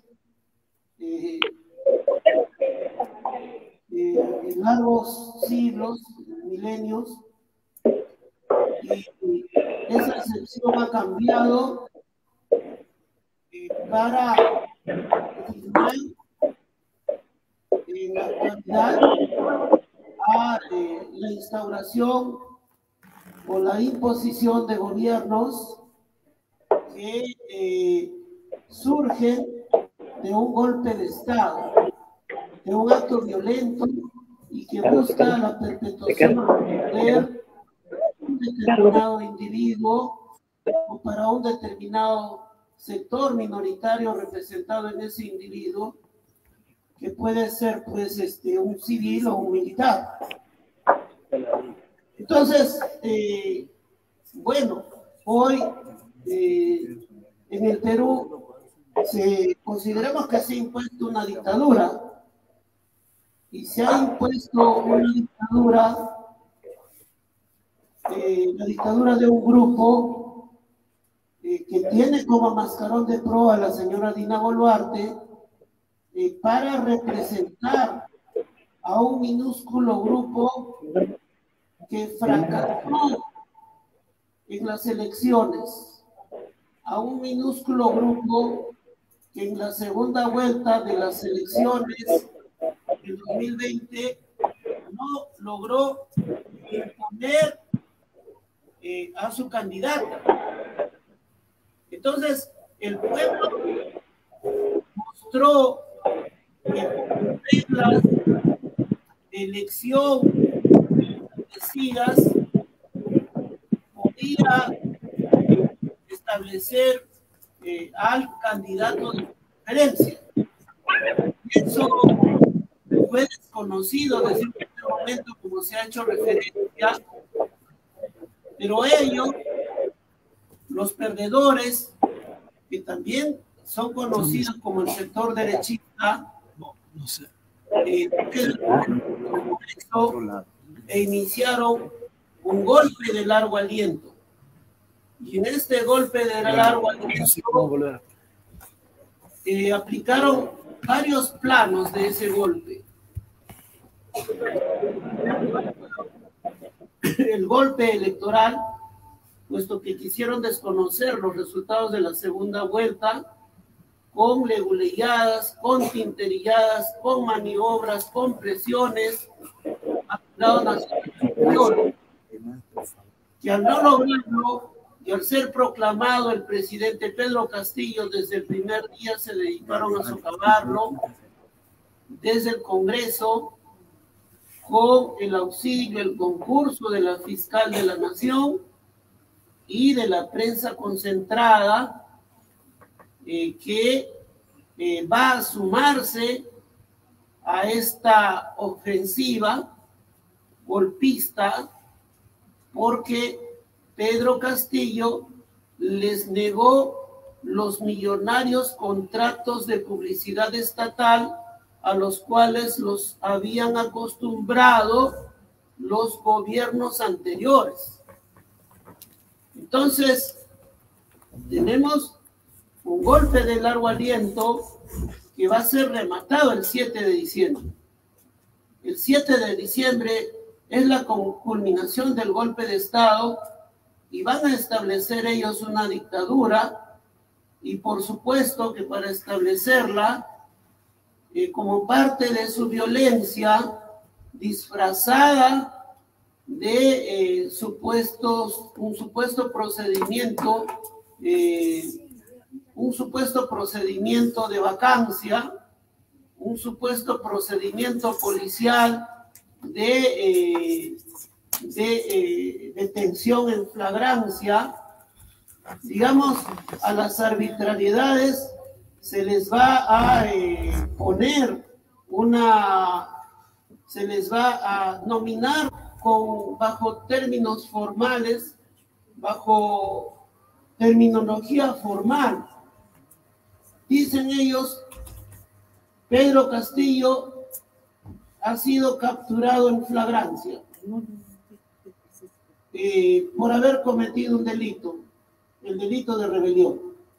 Speaker 7: largos siglos, milenios, y esa excepción ha cambiado para firmar en la actualidad a la instauración o la imposición de gobiernos que surgen de un golpe de Estado, de un acto violento y que busca la perpetuación del poder de un determinado individuo o para un determinado sector minoritario representado en ese individuo, que puede ser pues un civil o un militar. Entonces, bueno, hoy en el Perú consideramos que se ha impuesto una dictadura, y se ha impuesto una dictadura, la dictadura de un grupo que tiene como mascarón de proa a la señora Dina Boluarte, para representar a un minúsculo grupo que fracasó en las elecciones, a un minúsculo grupo que en la segunda vuelta de las elecciones del 2020 no logró imponer a su candidata. Entonces, el pueblo mostró reglas de elección establecidas podía establecer al candidato de preferencia. Eso fue desconocido desde el primer momento, como se ha hecho referencia, pero ellos, los perdedores, que también son conocidos como el sector derechista, iniciaron un golpe de largo aliento. Y en este golpe de largo aliento aplicaron varios planos de ese golpe. El golpe electoral, puesto que quisieron desconocer los resultados de la segunda vuelta, con leguleyadas, con tinterilladas, con maniobras, con presiones, aplicaron a que al no lograrlo y al ser proclamado el presidente Pedro Castillo desde el primer día se dedicaron a socavarlo desde el Congreso con el auxilio, el concurso de la fiscal de la Nación y de la prensa concentrada que va a sumarse a esta ofensiva golpista porque Pedro Castillo les negó los millonarios contratos de publicidad estatal a los cuales los habían acostumbrado los gobiernos anteriores. Entonces, tenemos un golpe de largo aliento que va a ser rematado el 7 de diciembre. El 7 de diciembre es la culminación del golpe de Estado y van a establecer ellos una dictadura y por supuesto que para establecerla como parte de su violencia disfrazada de un supuesto procedimiento de vacancia, un supuesto procedimiento policial de detención en flagrancia, digamos, a las arbitrariedades se les va a se les va a nominar bajo términos formales, bajo terminología formal. Dicen ellos, Pedro Castillo ha sido capturado en flagrancia por haber cometido un delito, el delito de rebelión.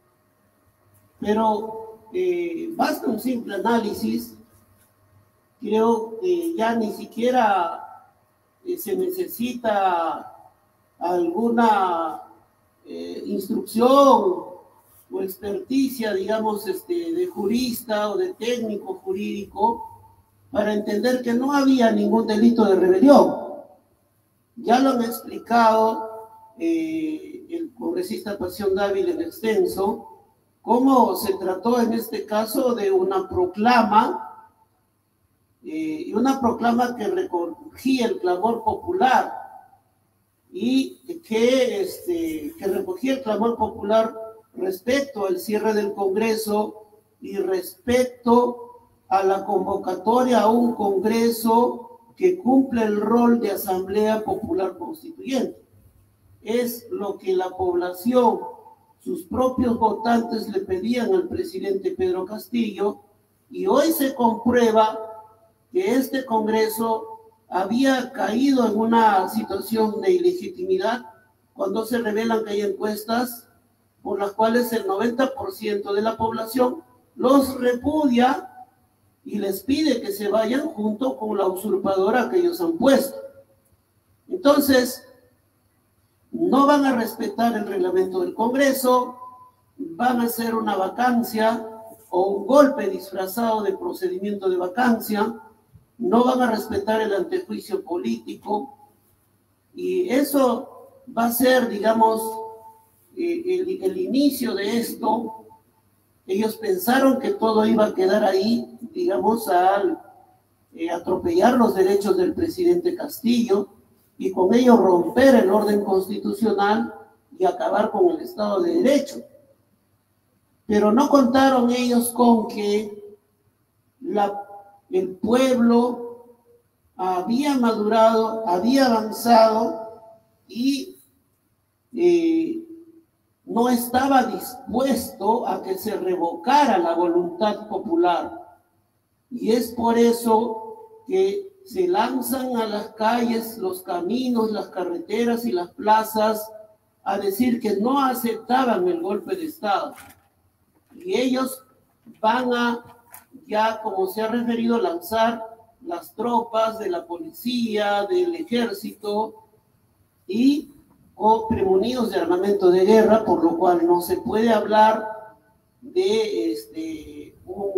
Speaker 7: Pero basta un simple análisis, creo que ya ni siquiera se necesita alguna instrucción o experticia, digamos, de jurista o de técnico jurídico para entender que no había ningún delito de rebelión. Ya lo han explicado el congresista Pasión Dávila en extenso, cómo se trató en este caso de una proclama, y una proclama que recogía el clamor popular y que recogía el clamor popular respecto al cierre del Congreso y respecto a la convocatoria a un Congreso que cumple el rol de Asamblea Popular Constituyente. Es lo que la población, sus propios votantes le pedían al presidente Pedro Castillo, y hoy se comprueba que este Congreso había caído en una situación de ilegitimidad cuando se revelan que hay encuestas por las cuales el 90% de la población los repudia y les pide que se vayan junto con la usurpadora que ellos han puesto. Entonces, no van a respetar el reglamento del Congreso, van a hacer una vacancia o un golpe disfrazado de procedimiento de vacancia, no van a respetar el antejuicio político, y eso va a ser, digamos, el inicio de esto Ellos pensaron que todo iba a quedar ahí, digamos, al atropellar los derechos del presidente Castillo y con ello romper el orden constitucional y acabar con el Estado de Derecho. Pero no contaron ellos con que el pueblo había madurado, había avanzado y no estaba dispuesto a que se revocara la voluntad popular. Y es por eso que se lanzan a las calles, los caminos, las carreteras y las plazas a decir que no aceptaban el golpe de Estado. Y ellos van a, ya como se ha referido, lanzar las tropas de la policía, del ejército y o premonidos de armamento de guerra, por lo cual no se puede hablar de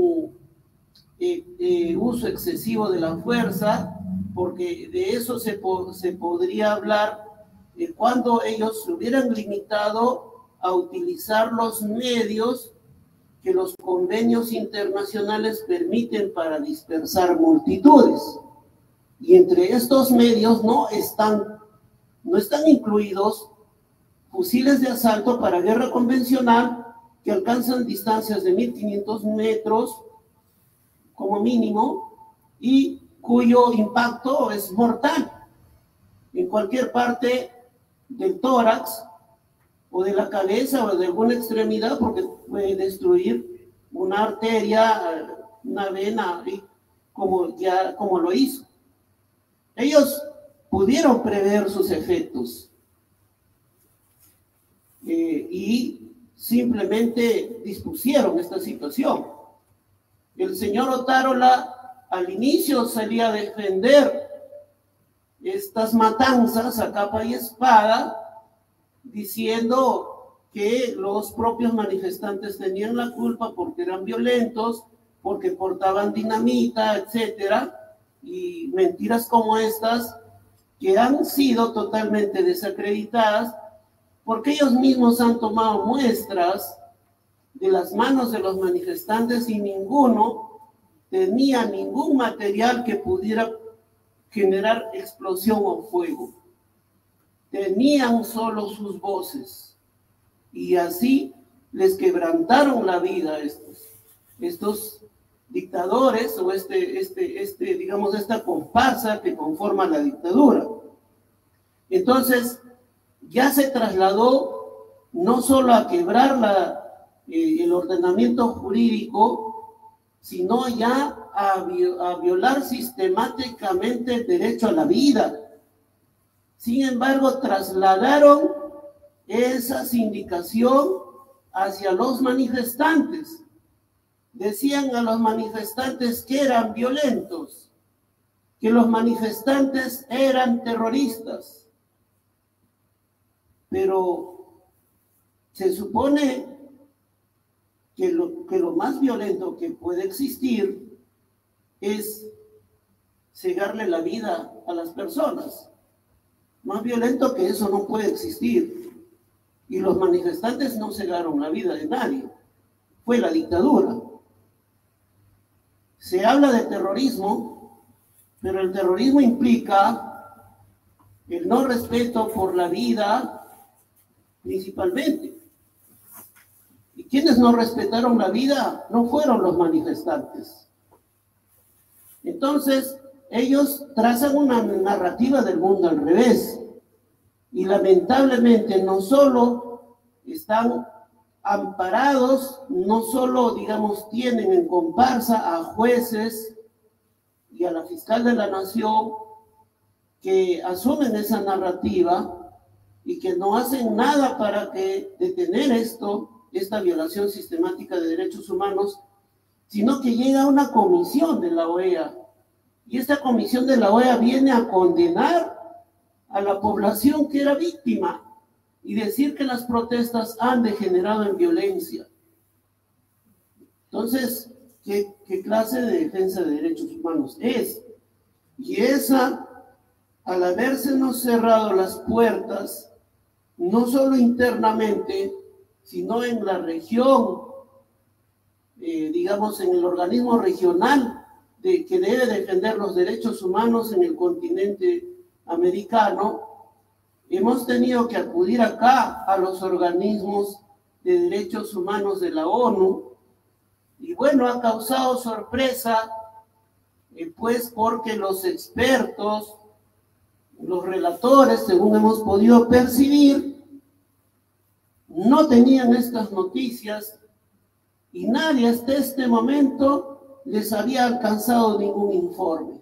Speaker 7: uso excesivo de la fuerza, porque de eso se podría hablar cuando ellos se hubieran limitado a utilizar los medios que los convenios internacionales permiten para dispersar multitudes. Y entre estos medios no están incluidos fusiles de asalto para guerra convencional que alcanzan distancias de 1500 metros como mínimo y cuyo impacto es mortal en cualquier parte del tórax o de la cabeza o de alguna extremidad, porque puede destruir una arteria, una vena, como lo hizo. Ellos pudieron prever sus efectos y simplemente dispusieron esta situación. El señor Otárola al inicio salía a defender estas matanzas a capa y espada, diciendo que los propios manifestantes tenían la culpa porque eran violentos, porque portaban dinamita, etcétera, y mentiras como estas que han sido totalmente desacreditadas porque ellos mismos han tomado muestras de las manos de los manifestantes y ninguno tenía ningún material que pudiera generar explosión o fuego. Tenían solo sus voces y así les quebrantaron la vida a estos dictadores o digamos, esta comparsa que conforma la dictadura. Entonces, ya se trasladó no solo a quebrar el ordenamiento jurídico, sino ya a violar sistemáticamente el derecho a la vida. Sin embargo, trasladaron esa sindicación hacia los manifestantes. Decían a los manifestantes que eran violentos, que los manifestantes eran terroristas. Pero se supone que lo más violento que puede existir es cegarle la vida a las personas. Más violento que eso no puede existir. Y los manifestantes no cegaron la vida de nadie. Fue la dictadura. Se habla de terrorismo, pero el terrorismo implica el no respeto por la vida, principalmente. Y quienes no respetaron la vida no fueron los manifestantes. Entonces, ellos trazan una narrativa del mundo al revés. Y lamentablemente no solo están amparados, no solo, digamos, tienen en comparsa a jueces y a la fiscal de la nación que asumen esa narrativa y que no hacen nada para detener esta violación sistemática de derechos humanos, sino que llega una comisión de la OEA. Y esta comisión de la OEA viene a condenar a la población que era víctima y decir que las protestas han degenerado en violencia. Entonces, ¿qué clase de defensa de derechos humanos es? Y esa, al habérsenos cerrado las puertas, no solo internamente, sino en la región digamos, en el organismo regional que debe defender los derechos humanos en el continente americano, hemos tenido que acudir acá a los organismos de derechos humanos de la ONU, y bueno, ha causado sorpresa, pues porque los expertos, los relatores, según hemos podido percibir, no tenían estas noticias y nadie hasta este momento les había alcanzado ningún informe.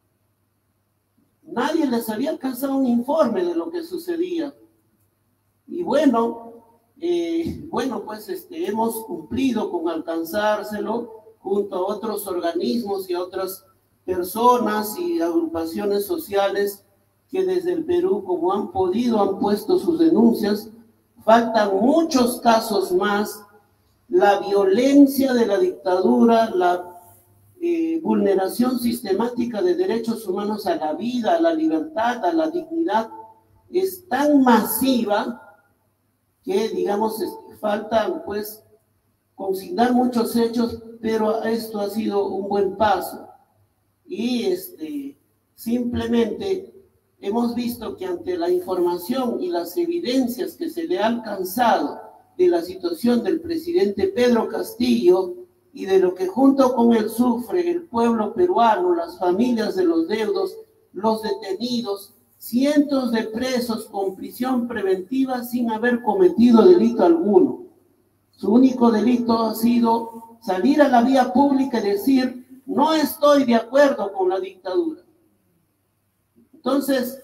Speaker 7: Nadie les había alcanzado un informe de lo que sucedía. Y bueno, pues hemos cumplido con alcanzárselo junto a otros organismos y a otras personas y agrupaciones sociales que desde el Perú, como han podido, han puesto sus denuncias. Faltan muchos casos más. La violencia de la dictadura, la vulneración sistemática de derechos humanos a la vida, a la libertad, a la dignidad, es tan masiva que, digamos, faltan, pues, consignar muchos hechos, pero esto ha sido un buen paso. Y simplemente hemos visto que ante la información y las evidencias que se le ha alcanzado de la situación del presidente Pedro Castillo y de lo que junto con él sufre el pueblo peruano, las familias de los deudos, los detenidos, cientos de presos con prisión preventiva sin haber cometido delito alguno. Su único delito ha sido salir a la vía pública y decir: no estoy de acuerdo con la dictadura. Entonces,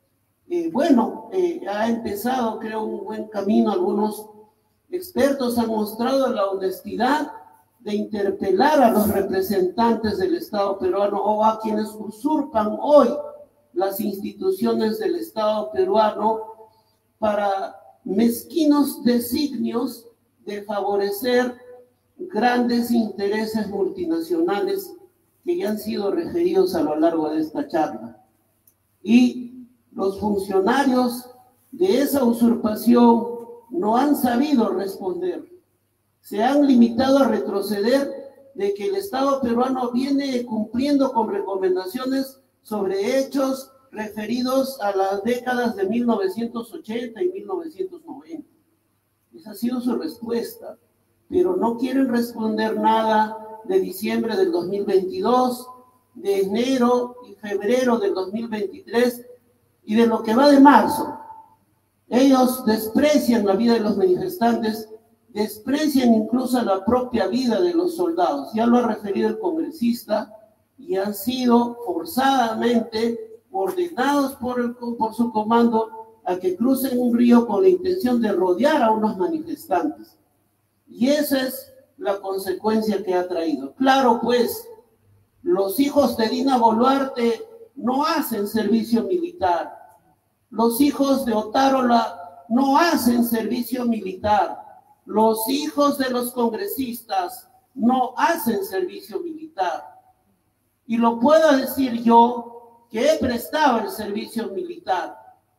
Speaker 7: ha empezado, creo, un buen camino. Algunos expertos han mostrado la honestidad de interpelar a los representantes del Estado peruano o a quienes usurpan hoy las instituciones del Estado peruano para mezquinos designios de favorecer grandes intereses multinacionales que ya han sido referidos a lo largo de esta charla. Y los funcionarios de esa usurpación no han sabido responder. Se han limitado a retroceder de que el Estado peruano viene cumpliendo con recomendaciones sobre hechos referidos a las décadas de 1980 y 1990. Esa ha sido su respuesta, pero no quieren responder nada de diciembre del 2022, de enero y febrero del 2023 y de lo que va de marzo. Ellos desprecian la vida de los manifestantes, desprecian incluso la propia vida de los soldados. Ya lo ha referido el congresista, y han sido forzadamente ordenados por su comando a que crucen un río con la intención de rodear a unos manifestantes. Y esa es la consecuencia que ha traído. Claro, pues, los hijos de Dina Boluarte no hacen servicio militar. Los hijos de Otárola no hacen servicio militar. Los hijos de los congresistas no hacen servicio militar. Y lo puedo decir yo, que he prestado el servicio militar.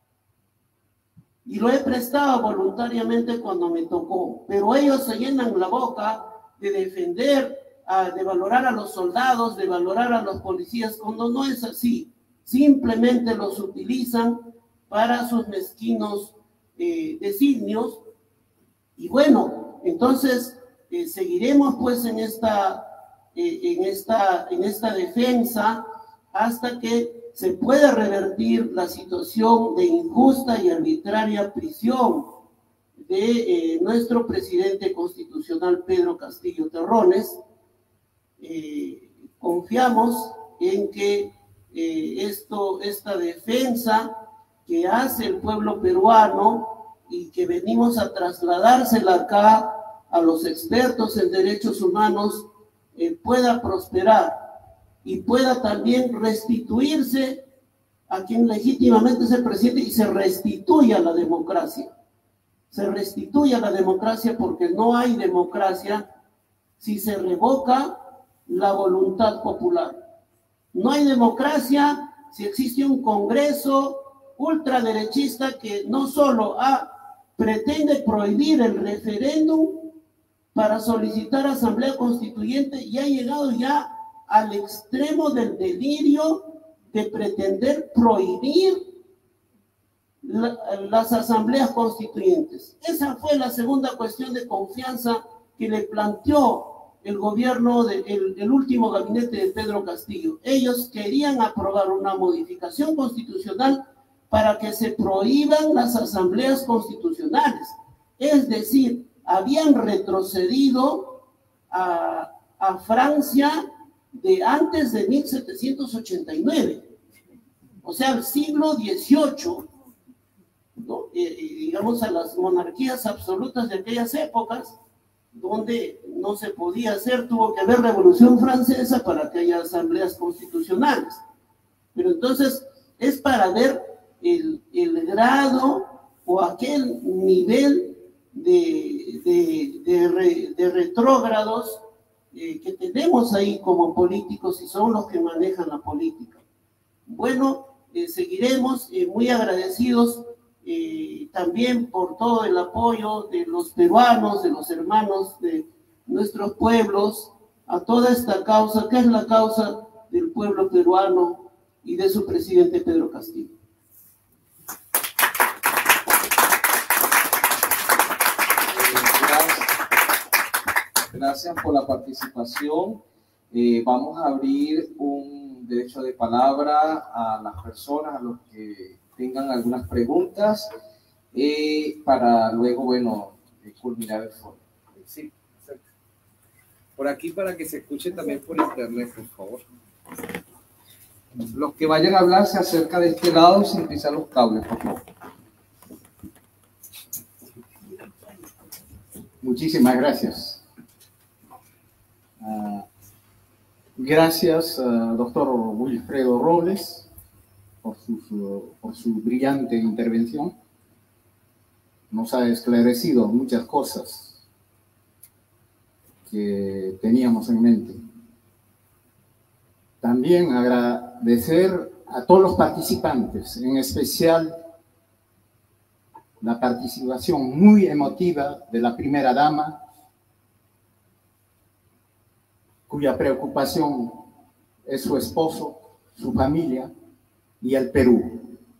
Speaker 7: Y lo he prestado voluntariamente cuando me tocó. Pero ellos se llenan la boca de defender, de valorar a los soldados, de valorar a los policías, cuando no es así. Simplemente los utilizan para sus mezquinos designios. Y bueno, entonces seguiremos pues en esta defensa hasta que se pueda revertir la situación de injusta y arbitraria prisión de nuestro presidente constitucional Pedro Castillo Terrones. Confiamos en que esta defensa que hace el pueblo peruano y que venimos a trasladársela acá a los expertos en derechos humanos pueda prosperar y pueda también restituirse a quien legítimamente es el presidente y se restituya la democracia. Se restituya la democracia, porque no hay democracia si se revoca la voluntad popular. No hay democracia si existe un Congreso ultraderechista que no solo pretende prohibir el referéndum, para solicitar asamblea constituyente y ha llegado ya al extremo del delirio de pretender prohibir las asambleas constituyentes. Esa fue la segunda cuestión de confianza que le planteó el gobierno, el último gabinete de Pedro Castillo. Ellos querían aprobar una modificación constitucional para que se prohíban las asambleas constitucionales. Es decir, habían retrocedido a Francia de antes de 1789, o sea, al siglo XVIII, ¿no? Digamos, a las monarquías absolutas de aquellas épocas, donde no se podía hacer, tuvo que haber Revolución Francesa para que haya asambleas constitucionales. Pero entonces es para ver el grado o aquel nivel de retrógrados que tenemos ahí como políticos y son los que manejan la política. Bueno, seguiremos muy agradecidos también por todo el apoyo de los peruanos, de los hermanos de nuestros pueblos, a toda esta causa, que es la causa del pueblo peruano y de su presidente Pedro Castillo.
Speaker 1: Gracias por la participación. Vamos a abrir un derecho de palabra a las personas, a los que tengan algunas preguntas, para luego, bueno, culminar el foro.
Speaker 5: Sí, exacto. Por aquí para que se escuche también por internet, por favor.
Speaker 1: Los que vayan a hablar se acercan de este lado sin pisar los cables, por favor.
Speaker 8: Muchísimas gracias. Gracias, doctor Wilfredo Robles, por su brillante intervención. Nos ha esclarecido muchas cosas que teníamos en mente. También agradecer a todos los participantes, en especial la participación muy emotiva de la primera dama, cuya preocupación es su esposo, su familia y el Perú.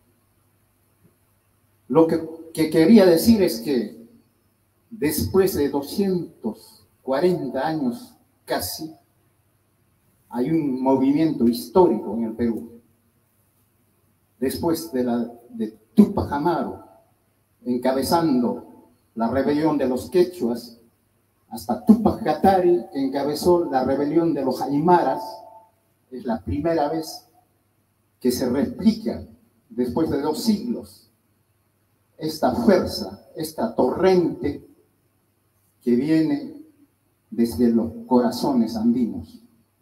Speaker 8: Lo que quería decir es que después de 240 años casi, hay un movimiento histórico en el Perú. Después de Tupac Amaru encabezando la rebelión de los quechuas, hasta Tupac Katari, que encabezó la rebelión de los aymaras, es la primera vez que se replica, después de 2 siglos, esta fuerza, esta torrente que viene desde los corazones andinos.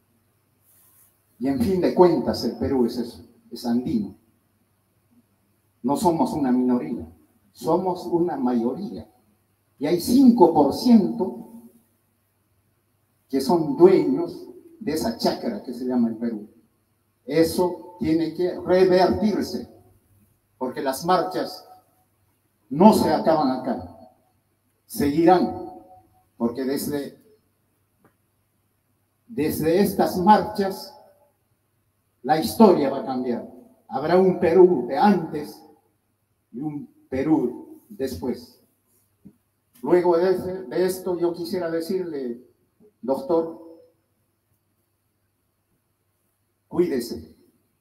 Speaker 8: Y en fin de cuentas, el Perú es eso, es andino. No somos una minoría, somos una mayoría. Y hay 5% que son dueños de esa chacra que se llama el Perú. Eso tiene que revertirse, porque las marchas no se acaban acá, seguirán, porque desde estas marchas la historia va a cambiar. Habrá un Perú de antes y un Perú después. Luego de esto yo quisiera decirle, doctor, cuídese,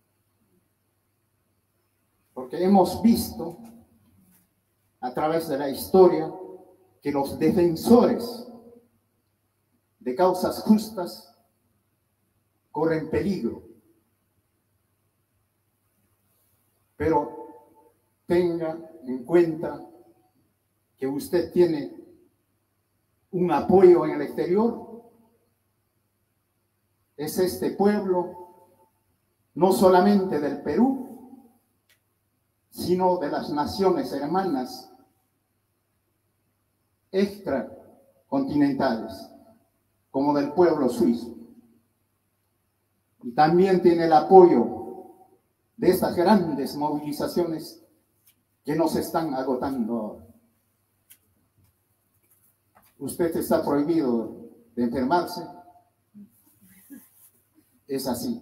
Speaker 8: porque hemos visto a través de la historia que los defensores de causas justas corren peligro. Pero tenga en cuenta que usted tiene un apoyo en el exterior. Es este pueblo, no solamente del Perú, sino de las naciones hermanas extracontinentales, como del pueblo suizo. Y también tiene el apoyo de estas grandes movilizaciones que nos están agotando ahora. usted está prohibido de enfermarse. Es así.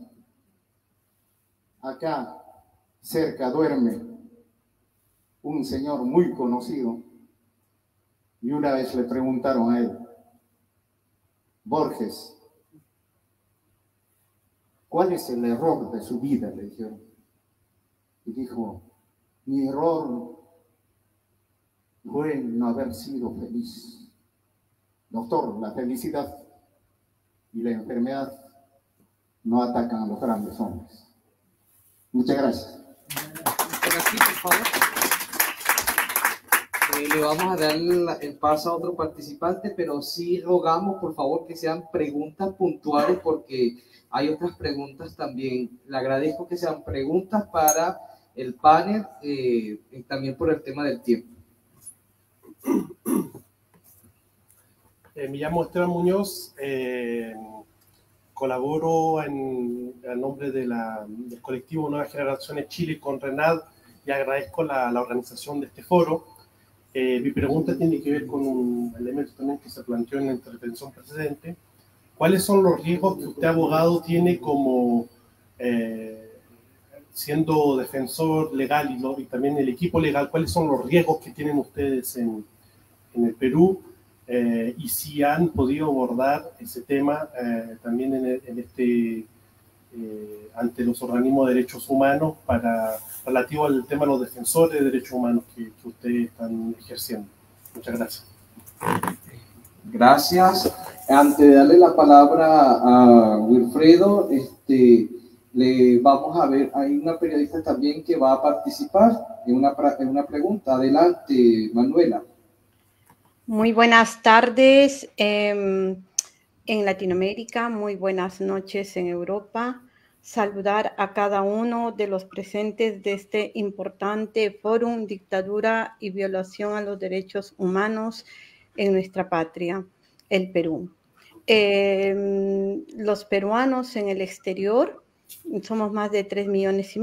Speaker 8: Acá cerca duerme un señor muy conocido y una vez le preguntaron a él: Borges, ¿cuál es el error de su vida?, le dijeron. Y dijo: mi error fue no haber sido feliz. Doctor, la felicidad y la enfermedad no atacan a los grandes hombres. Muchas gracias.
Speaker 1: Por aquí, por favor. Le vamos a dar el paso a otro participante, pero sí rogamos, por favor, que sean preguntas puntuales, porque hay otras preguntas también. Le agradezco que sean preguntas para el panel, también por el tema del tiempo.
Speaker 9: Me llamo Esteban Muñoz, colaboro en nombre del colectivo Nuevas Generaciones Chile con RENAD y agradezco la organización de este foro. Mi pregunta tiene que ver con un elemento también que se planteó en la intervención precedente. ¿Cuáles son los riesgos que usted, abogado, tiene como siendo defensor legal y también el equipo legal? ¿Cuáles son los riesgos que tienen ustedes en el Perú? Y si han podido abordar ese tema también ante los organismos de derechos humanos relativo al tema de los defensores de derechos humanos que ustedes están ejerciendo. Muchas gracias.
Speaker 1: Gracias. Antes de darle la palabra a Wilfredo, le vamos a ver, hay una periodista también que va a participar en una pregunta. Adelante, Manuela.
Speaker 10: Muy buenas tardes en Latinoamérica, muy buenas noches en Europa. Saludar a cada uno de los presentes de este importante Fórum Dictadura y Violación a los Derechos Humanos en nuestra patria, el Perú. Los peruanos en el exterior somos más de 3,5 millones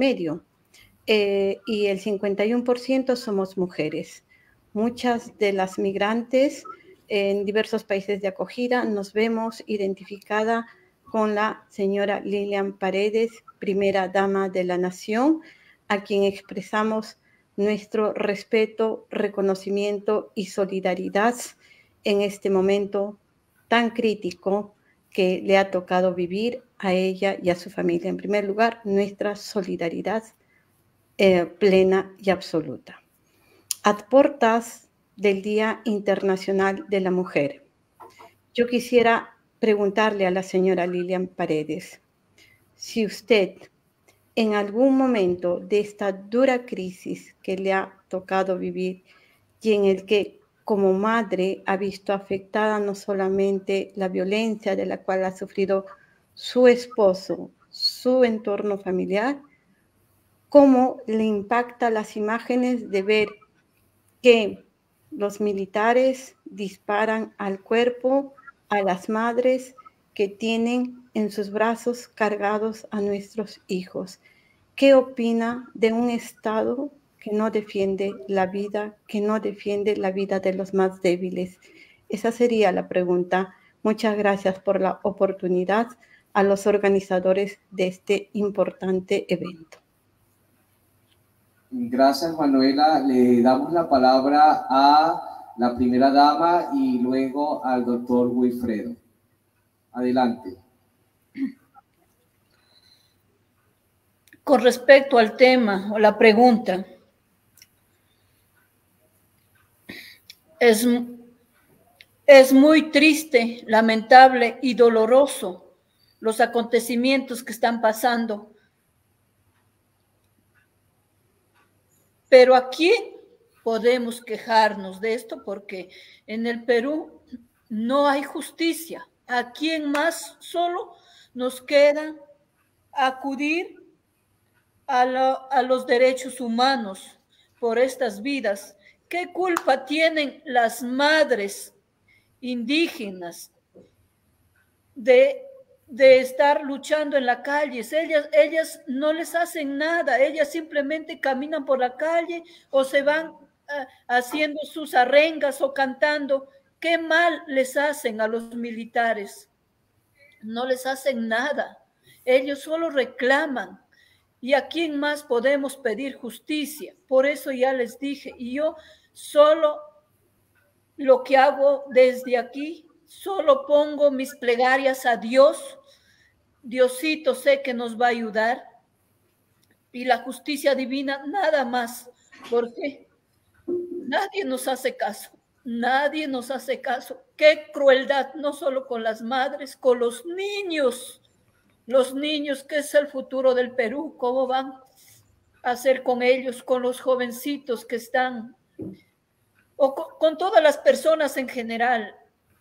Speaker 10: y el 51% somos mujeres. Muchas de las migrantes en diversos países de acogida nos vemos identificada con la señora Lilian Paredes, primera dama de la nación, a quien expresamos nuestro respeto, reconocimiento y solidaridad en este momento tan crítico que le ha tocado vivir a ella y a su familia. En primer lugar, nuestra solidaridad plena y absoluta. A puertas del Día Internacional de la Mujer, yo quisiera preguntarle a la señora Lilian Paredes si usted en algún momento de esta dura crisis que le ha tocado vivir y en el que como madre ha visto afectada no solamente la violencia de la cual ha sufrido su esposo, su entorno familiar, cómo le impacta las imágenes de ver que los militares disparan al cuerpo a las madres que tienen en sus brazos cargados a nuestros hijos. ¿Qué opina de un Estado que no defiende la vida, que no defiende la vida de los más débiles? Esa sería la pregunta. Muchas gracias por la oportunidad a los organizadores de este importante evento.
Speaker 1: Gracias, Manuela. Le damos la palabra a la primera dama y luego al doctor Wilfredo. Adelante.
Speaker 3: Con respecto al tema o la pregunta, es muy triste, lamentable y doloroso los acontecimientos que están pasando. Pero aquí podemos quejarnos de esto porque en el Perú no hay justicia. ¿A quién más? Solo nos queda acudir a los derechos humanos por estas vidas. ¿Qué culpa tienen las madres indígenas de estar luchando en la calle? Ellas no les hacen nada, ellas simplemente caminan por la calle o se van haciendo sus arengas o cantando ¿Qué mal les hacen a los militares? No les hacen nada. Ellos solo reclaman. ¿Y a quién más podemos pedir justicia? Por eso ya les dije, y yo solo lo que hago desde aquí, solo pongo mis plegarias a Dios. Diosito sé que nos va a ayudar. Y la justicia divina nada más. ¿Por qué? Nadie nos hace caso. Nadie nos hace caso. Qué crueldad, no solo con las madres, con los niños. Los niños, que es el futuro del Perú, ¿cómo van a hacer con ellos, con los jovencitos que están, o con todas las personas en general?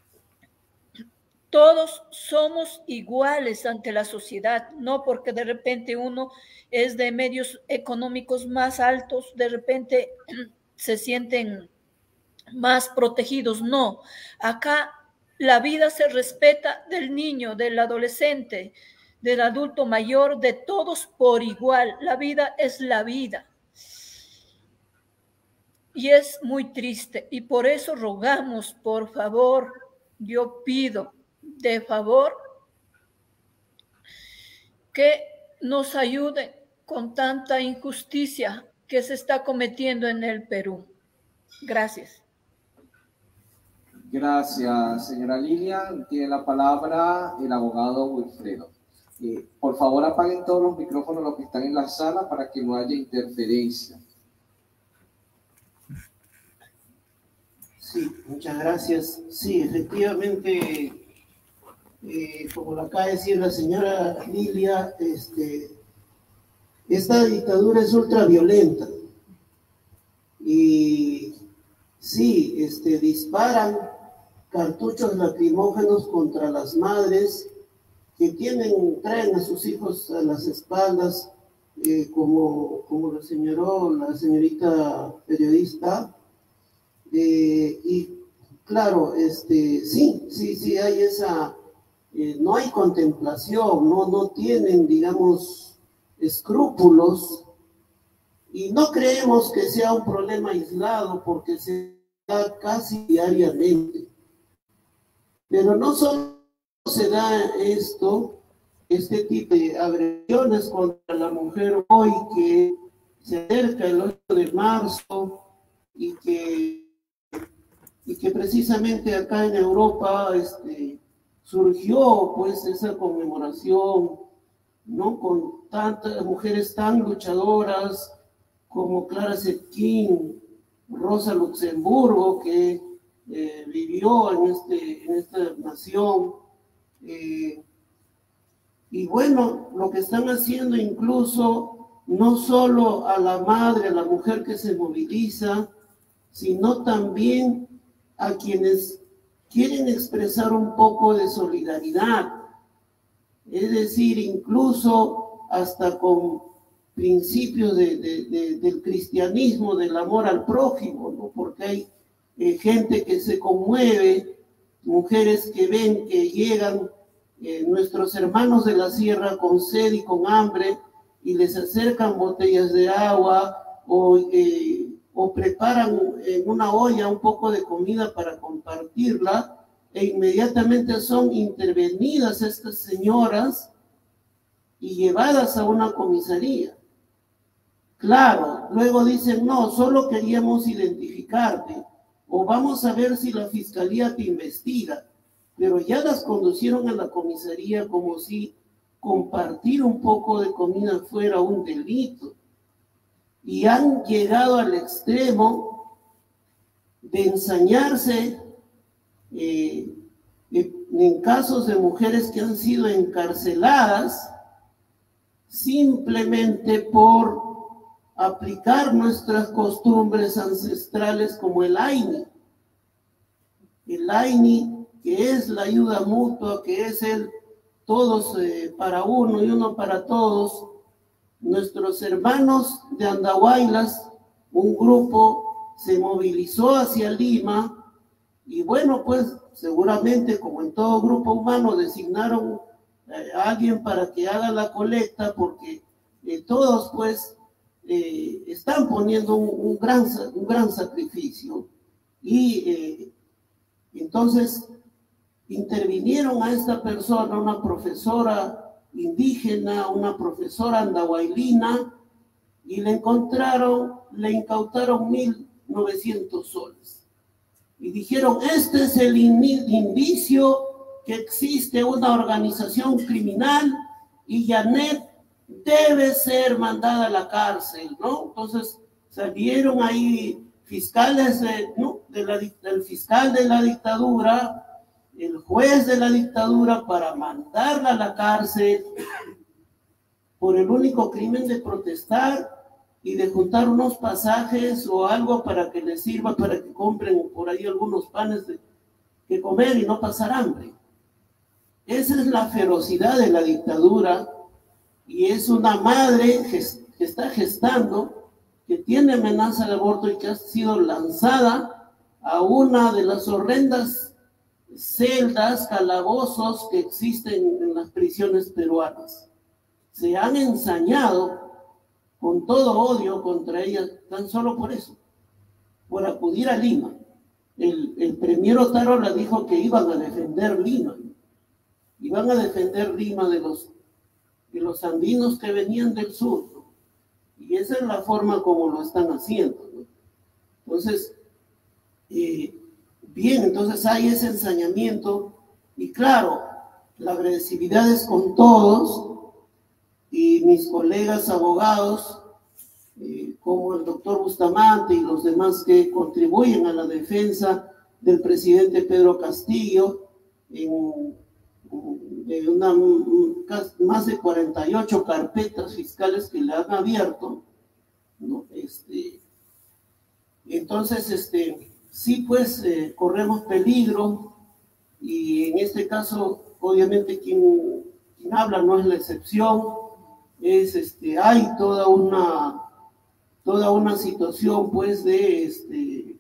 Speaker 3: Todos somos iguales ante la sociedad, no porque de repente uno es de medios económicos más altos, de repente se sienten más protegidos. No, acá la vida se respeta del niño, del adolescente, del adulto mayor, de todos por igual. La vida es la vida. Y es muy triste. Y por eso rogamos, por favor, yo pido de favor que nos ayuden con tanta injusticia que se está cometiendo en el Perú. Gracias.
Speaker 1: Gracias, señora Lilian. Tiene la palabra el abogado Wilfredo. Por favor, apaguen todos los micrófonos los que están en la sala para que no haya interferencia.
Speaker 7: Sí, muchas gracias. Sí, efectivamente, como lo acaba de decir la señora Lilia, esta dictadura es ultraviolenta. Y sí, disparan cartuchos lacrimógenos contra las madres que traen a sus hijos a las espaldas, como lo señaló la señorita periodista. Y claro, sí hay esa, no hay contemplación, no tienen, digamos, escrúpulos, y no creemos que sea un problema aislado porque se da casi diariamente. Pero no solo se da este tipo de agresiones contra la mujer hoy, que se acerca el 8 de marzo y que precisamente acá en Europa surgió pues esa conmemoración, ¿no? Con tantas mujeres tan luchadoras como Clara Zetkin, Rosa Luxemburgo, que vivió en esta nación. Y bueno, lo que están haciendo incluso, no solo a la madre, a la mujer que se moviliza, sino también a quienes quieren expresar un poco de solidaridad. Es decir, incluso hasta con principios del cristianismo, del amor al prójimo, ¿no? Porque hay gente que se conmueve, mujeres que ven que llegan nuestros hermanos de la sierra con sed y con hambre y les acercan botellas de agua o preparan en una olla un poco de comida para compartirla, e inmediatamente son intervenidas estas señoras y llevadas a una comisaría. Claro, luego dicen, no, solo queríamos identificarte, o vamos a ver si la fiscalía te investiga, pero ya las conducieron a la comisaría como si compartir un poco de comida fuera un delito. Y han llegado al extremo de ensañarse en casos de mujeres que han sido encarceladas simplemente por aplicar nuestras costumbres ancestrales como el AINI. El AINI, que es la ayuda mutua, que es el todos para uno y uno para todos. Nuestros hermanos de Andahuaylas, un grupo se movilizó hacia Lima y bueno, pues seguramente como en todo grupo humano designaron a alguien para que haga la colecta, porque todos pues están poniendo un gran sacrificio y Entonces, intervinieron a esta persona, una profesora indígena, una profesora andahuaylina, y le incautaron 1.900 soles. Y dijeron, este es el indicio que existe una organización criminal y Janet debe ser mandada a la cárcel, ¿no? Entonces salieron ahí fiscales, el fiscal de la dictadura, el juez de la dictadura, para mandarla a la cárcel por el único crimen de protestar y de juntar unos pasajes o algo para que les sirva para que compren por ahí algunos panes que comer y no pasar hambre. Esa es la ferocidad de la dictadura, y es una madre que está gestando, que tiene amenaza de aborto y que ha sido lanzada a una de las horrendas celdas, calabozos que existen en las prisiones peruanas. Se han ensañado con todo odio contra ella, tan solo por eso, por acudir a Lima. El premier Otárola dijo que iban a defender Lima, iban a defender Lima de los andinos que venían del sur, ¿no? Y esa es la forma como lo están haciendo, ¿no? Entonces, bien, entonces hay ese ensañamiento, y claro, la agresividad es con todos, y mis colegas abogados, como el doctor Bustamante y los demás que contribuyen a la defensa del presidente Pedro Castillo, más de 48 carpetas fiscales que le han abierto, ¿no? Entonces, sí, pues, corremos peligro, y en este caso, obviamente, quien habla no es la excepción. Hay toda una situación, pues, de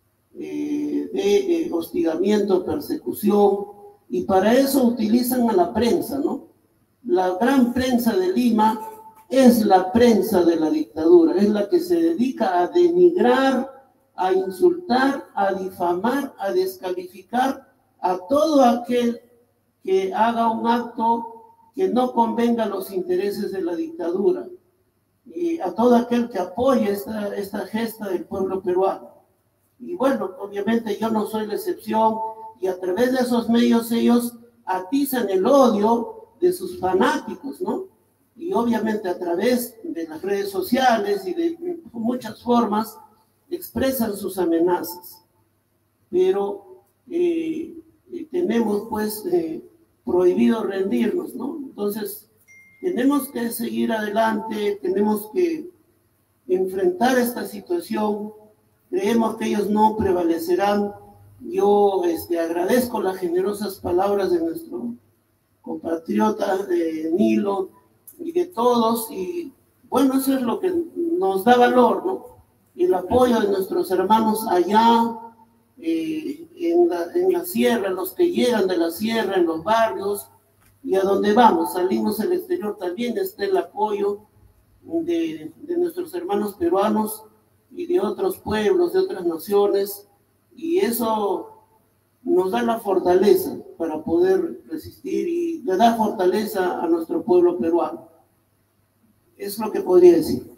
Speaker 7: hostigamiento, persecución, y para eso utilizan a la prensa, ¿no? La gran prensa de Lima es la prensa de la dictadura, es la que se dedica a denigrar, a insultar, a difamar, a descalificar a todo aquel que haga un acto que no convenga a los intereses de la dictadura, y a todo aquel que apoye esta gesta del pueblo peruano. Y bueno, obviamente yo no soy la excepción, y a través de esos medios ellos atizan el odio de sus fanáticos, ¿no? Y obviamente a través de las redes sociales y de muchas formas expresan sus amenazas. Pero tenemos, pues, prohibido rendirnos, ¿no? Entonces, tenemos que seguir adelante, tenemos que enfrentar esta situación. Creemos que ellos no prevalecerán. Yo agradezco las generosas palabras de nuestro compatriota Nilo y de todos, y bueno, eso es lo que nos da valor, ¿no? El apoyo de nuestros hermanos allá en la sierra, los que llegan de la sierra, en los barrios, y a donde vamos, salimos al exterior, también está el apoyo de nuestros hermanos peruanos y de otros pueblos, de otras naciones, y eso nos da la fortaleza para poder resistir, y le da fortaleza a nuestro pueblo peruano. Es lo que podría decir.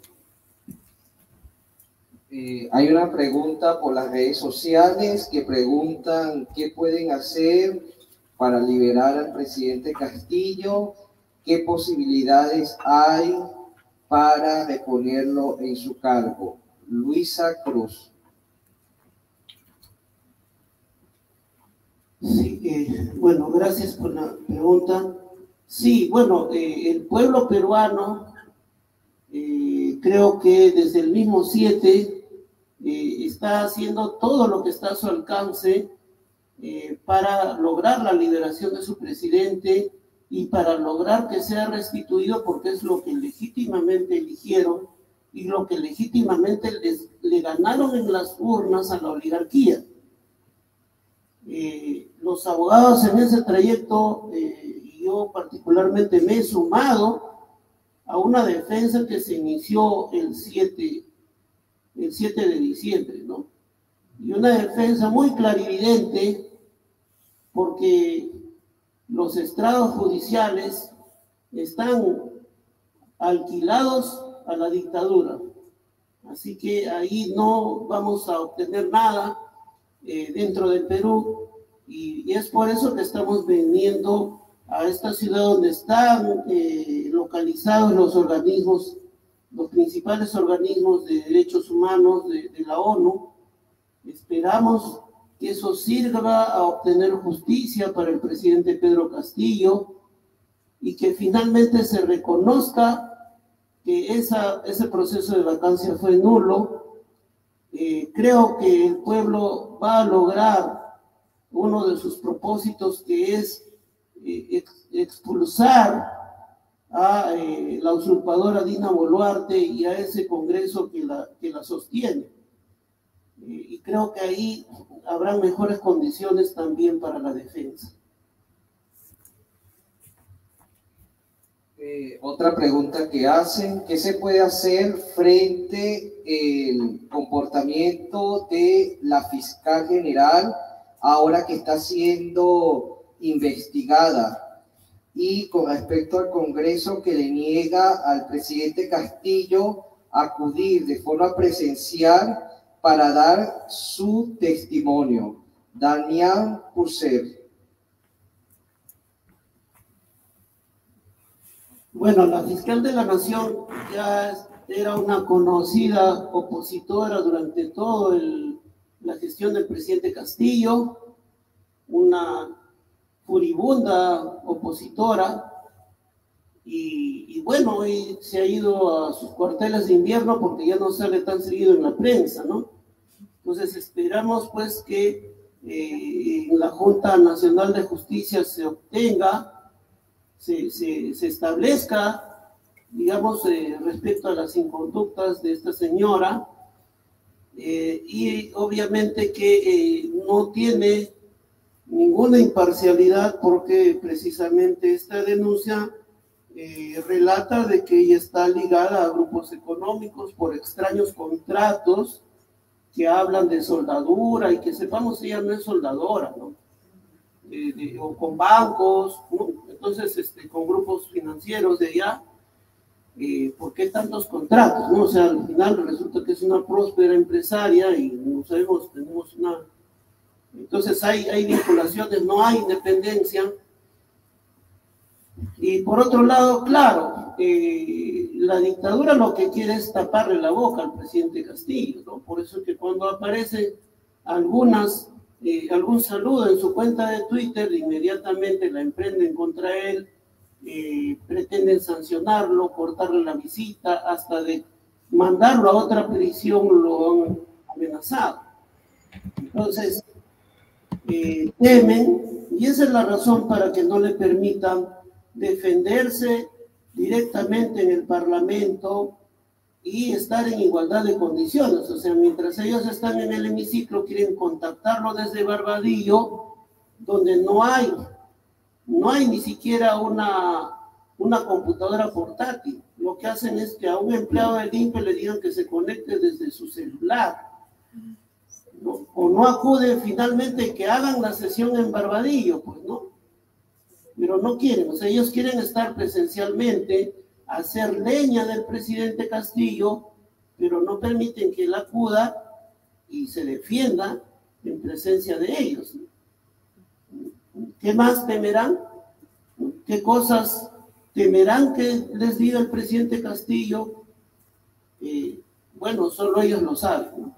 Speaker 1: Hay una pregunta por las redes sociales que preguntan qué pueden hacer para liberar al presidente Castillo, qué posibilidades hay para reponerlo en su cargo. Luisa Cruz.
Speaker 7: Sí, bueno, gracias por la pregunta. Sí, bueno, el pueblo peruano, creo que desde el mismo 7 está haciendo todo lo que está a su alcance para lograr la liberación de su presidente y para lograr que sea restituido, porque es lo que legítimamente eligieron y lo que legítimamente le ganaron en las urnas a la oligarquía. Los abogados en ese trayecto, y yo particularmente me he sumado a una defensa que se inició el 7 de diciembre, ¿no? Y una defensa muy clarividente porque los estrados judiciales están alquilados a la dictadura. Así que ahí no vamos a obtener nada dentro del Perú, y es por eso que estamos viniendo a esta ciudad donde están localizados los organismos, los principales organismos de derechos humanos de la ONU. Esperamos que eso sirva a obtener justicia para el presidente Pedro Castillo y que finalmente se reconozca que ese proceso de vacancia fue nulo. Creo que el pueblo va a lograr uno de sus propósitos, que es expulsar a la usurpadora Dina Boluarte y a ese Congreso que la sostiene. Y creo que ahí habrán mejores condiciones también para la defensa.
Speaker 1: Otra pregunta que hacen: ¿qué se puede hacer frente al comportamiento de la fiscal general ahora que está siendo investigada? Y con respecto al Congreso, que le niega al presidente Castillo acudir de forma presencial para dar su testimonio. Damián Purcell.
Speaker 7: Bueno, la fiscal de la Nación ya era una conocida opositora durante toda la gestión del presidente Castillo, una furibunda opositora, y bueno, hoy se ha ido a sus cuarteles de invierno porque ya no sale tan seguido en la prensa, ¿no? Entonces esperamos pues que en la Junta Nacional de Justicia se obtenga, se establezca, digamos, respecto a las inconductas de esta señora, y obviamente que no tiene ninguna imparcialidad, porque precisamente esta denuncia relata de que ella está ligada a grupos económicos por extraños contratos que hablan de soldadura, y que sepamos, ella no es soldadora, ¿no? O con bancos, ¿no? Entonces, con grupos financieros de allá. ¿Por qué tantos contratos, no? O sea, al final resulta que es una próspera empresaria y no sabemos, tenemos una... Entonces hay vinculaciones, no hay independencia. Y por otro lado, claro, la dictadura lo que quiere es taparle la boca al presidente Castillo, ¿no? Por eso es que cuando aparece algún saludo en su cuenta de Twitter, inmediatamente la emprenden contra él, pretenden sancionarlo, cortarle la visita, hasta de mandarlo a otra prisión lo han amenazado. Entonces, temen, y esa es la razón para que no le permitan defenderse directamente en el Parlamento y estar en igualdad de condiciones. O sea, mientras ellos están en el hemiciclo, quieren contactarlo desde Barbadillo, donde no hay ni siquiera una computadora portátil. Lo que hacen es que a un empleado del INPE le digan que se conecte desde su celular, ¿no? O no acuden finalmente, que hagan la sesión en Barbadillo, pues no. Pero no quieren, o sea, ellos quieren estar presencialmente, hacer leña del presidente Castillo, pero no permiten que él acuda y se defienda en presencia de ellos, ¿no? ¿Qué más temerán? ¿Qué cosas temerán que les diga el presidente Castillo? Bueno, solo ellos lo saben, ¿no?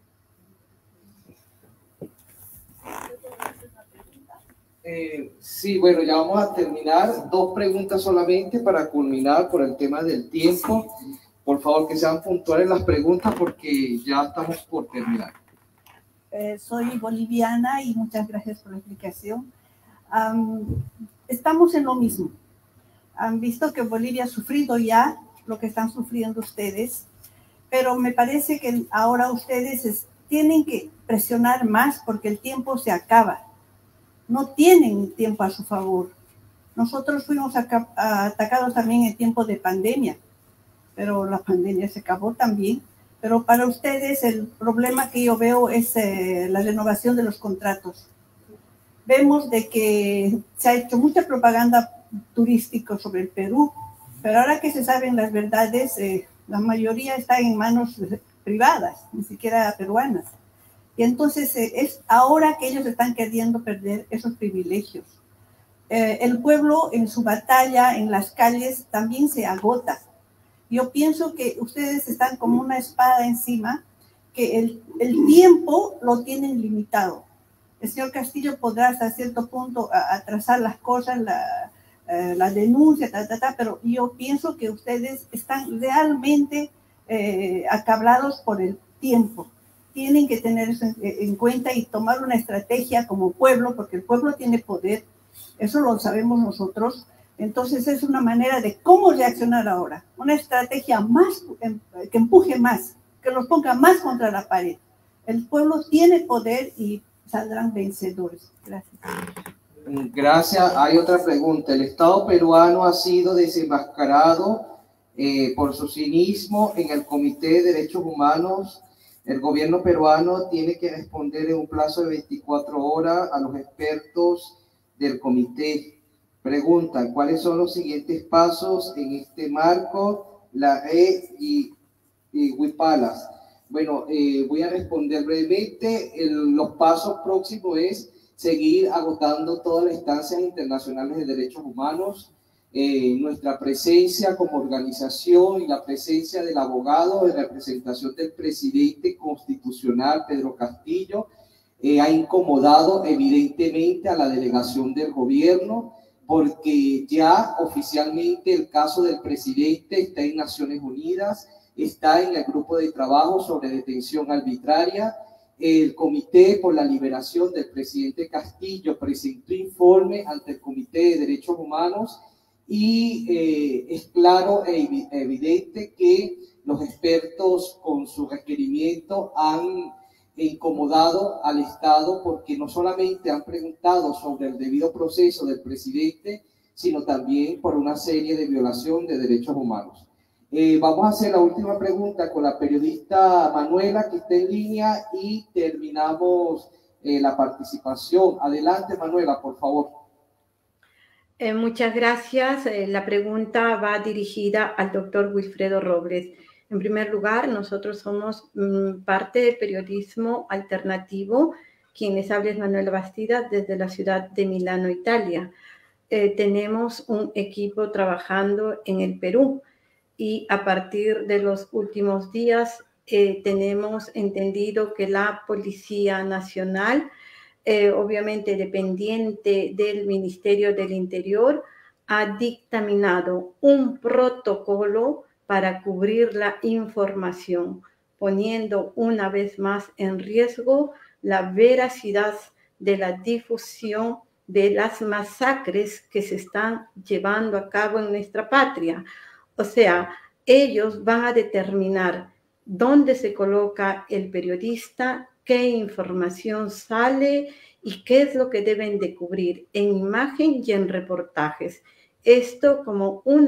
Speaker 1: Sí, bueno, ya vamos a terminar. 2 preguntas solamente para culminar por el tema del tiempo. Por favor, que sean puntuales las preguntas porque ya estamos por terminar.
Speaker 11: Soy boliviana y muchas gracias por la explicación. Estamos en lo mismo. Han visto que Bolivia ha sufrido ya lo que están sufriendo ustedes, pero me parece que ahora ustedes tienen que presionar más porque el tiempo se acaba. No tienen tiempo a su favor. Nosotros fuimos atacados también en tiempo de pandemia, pero la pandemia se acabó también. Pero para ustedes el problema que yo veo es la renovación de los contratos. vemos de que se ha hecho mucha propaganda turística sobre el Perú, pero ahora que se saben las verdades, la mayoría está en manos privadas, ni siquiera peruanas. Y entonces es ahora que ellos están queriendo perder esos privilegios. El pueblo en su batalla en las calles también se agota. Yo pienso que ustedes están como una espada encima, que el tiempo lo tienen limitado. El señor Castillo podrá hasta cierto punto atrasar las cosas, la denuncia, pero yo pienso que ustedes están realmente acablados por el tiempo. Tienen que tener eso en cuenta y tomar una estrategia como pueblo, porque el pueblo tiene poder, eso lo sabemos nosotros. Entonces es una manera de cómo reaccionar ahora, una estrategia más que empuje más, que los ponga más contra la pared. El pueblo tiene poder y saldrán vencedores. Gracias.
Speaker 1: Gracias. Hay otra pregunta. El Estado peruano ha sido desenmascarado por su cinismo en el Comité de Derechos Humanos. El gobierno peruano tiene que responder en un plazo de 24 horas a los expertos del comité. Preguntan, ¿cuáles son los siguientes pasos en este marco? La red y Huipalas. Bueno, voy a responder brevemente. Los pasos próximos es seguir agotando todas las instancias internacionales de derechos humanos. Nuestra presencia como organización y la presencia del abogado en representación del presidente constitucional Pedro Castillo ha incomodado evidentemente a la delegación del gobierno, porque ya oficialmente el caso del presidente está en Naciones Unidas, está en el grupo de trabajo sobre detención arbitraria. El Comité por la Liberación del presidente Castillo presentó informe ante el Comité de Derechos Humanos y es claro e evidente que los expertos con su requerimiento han incomodado al Estado, porque no solamente han preguntado sobre el debido proceso del presidente, sino también por una serie de violaciones de derechos humanos. Vamos a hacer la última pregunta con la periodista Manuela, que está en línea, y terminamos la participación. Adelante, Manuela, por favor.
Speaker 10: Muchas gracias. La pregunta va dirigida al doctor Wilfredo Robles. En primer lugar, nosotros somos parte del periodismo alternativo. Quien les habla es Manuela Bastida desde la ciudad de Milano, Italia. Tenemos un equipo trabajando en el Perú y a partir de los últimos días tenemos entendido que la Policía Nacional, obviamente dependiente del Ministerio del Interior, ha dictaminado un protocolo para cubrir la información, poniendo una vez más en riesgo la veracidad de la difusión de las masacres que se están llevando a cabo en nuestra patria. O sea, ellos van a determinar dónde se coloca el periodista, qué información sale y qué es lo que deben de cubrir en imagen y en reportajes. Esto como un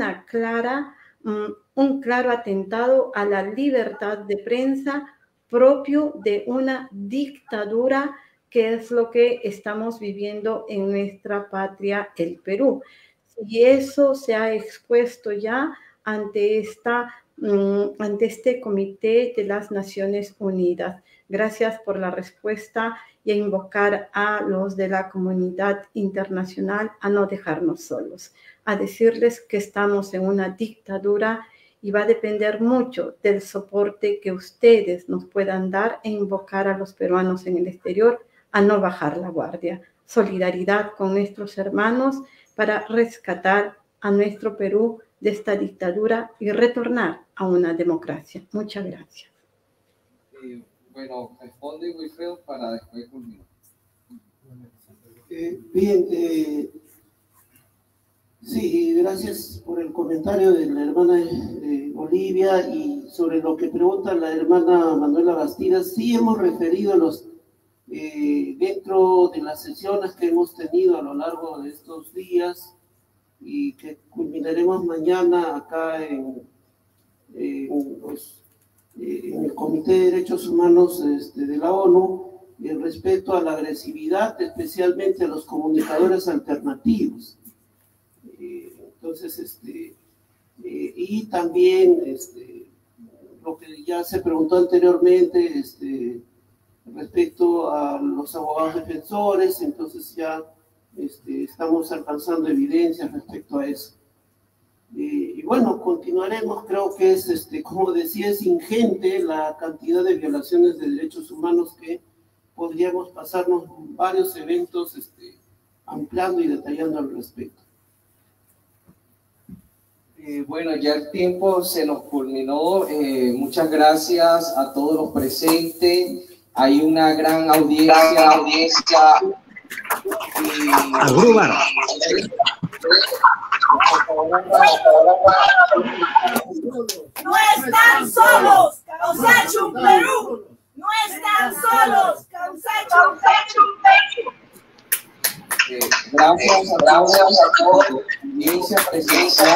Speaker 10: claro atentado a la libertad de prensa propio de una dictadura, que es lo que estamos viviendo en nuestra patria, el Perú. Y eso se ha expuesto ya ante este Comité de las Naciones Unidas. Gracias por la respuesta y a invocar a los de la comunidad internacional a no dejarnos solos, a decirles que estamos en una dictadura y va a depender mucho del soporte que ustedes nos puedan dar e invocar a los peruanos en el exterior a no bajar la guardia. Solidaridad con nuestros hermanos para rescatar a nuestro Perú de esta dictadura y retornar a una democracia. Muchas gracias.
Speaker 1: Bueno, responde Wilfredo para después culminar.
Speaker 7: Bien, sí, gracias por el comentario de la hermana Olivia, y sobre lo que pregunta la hermana Manuela Bastidas. Sí hemos referido dentro de las sesiones que hemos tenido a lo largo de estos días y que culminaremos mañana acá en el Comité de Derechos Humanos de la ONU, respecto a la agresividad, especialmente a los comunicadores alternativos. Entonces, y también lo que ya se preguntó anteriormente respecto a los abogados defensores, entonces ya estamos alcanzando evidencias respecto a eso. Y bueno, continuaremos. Creo que es, como decía, es ingente la cantidad de violaciones de derechos humanos que podríamos pasarnos varios eventos ampliando y detallando al respecto.
Speaker 1: Bueno, ya el tiempo se nos culminó. Muchas gracias a todos los presentes. Hay una gran audiencia.
Speaker 4: Asdrúbal.
Speaker 12: No están solos, Causachum Perú. No están solos, Causachum Perú.
Speaker 1: Gracias a todos, audiencia, presencia,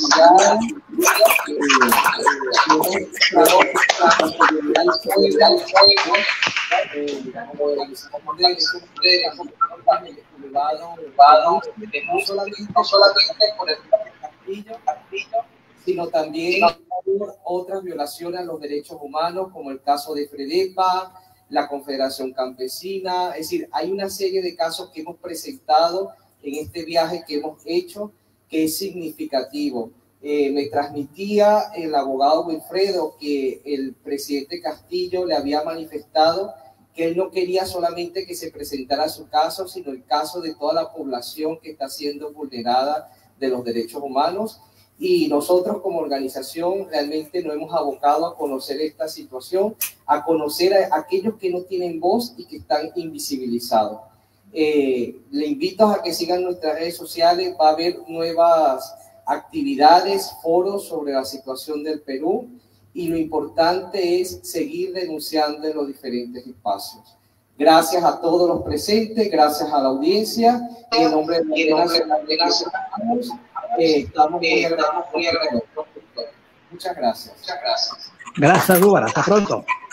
Speaker 1: no solamente por el Castillo, sino también por otras violaciones a los derechos humanos, como el caso de Fredepa, la Confederación Campesina. Es decir, hay una serie de casos que hemos presentado en este viaje que hemos hecho que es significativo. Me transmitía el abogado Wilfredo que el presidente Castillo le había manifestado que él no quería solamente que se presentara su caso, sino el caso de toda la población que está siendo vulnerada de los derechos humanos. Y nosotros como organización realmente nos hemos abocado a conocer esta situación, a conocer a aquellos que no tienen voz y que están invisibilizados. Le invito a que sigan nuestras redes sociales. Va a haber nuevas actividades, foros sobre la situación del Perú, y lo importante es seguir denunciando en los diferentes espacios. Gracias a todos los presentes, gracias a la audiencia, y en nombre de la estamos muy agradecidos. Muchas gracias.
Speaker 4: Gracias, Asdrúbal. Hasta pronto.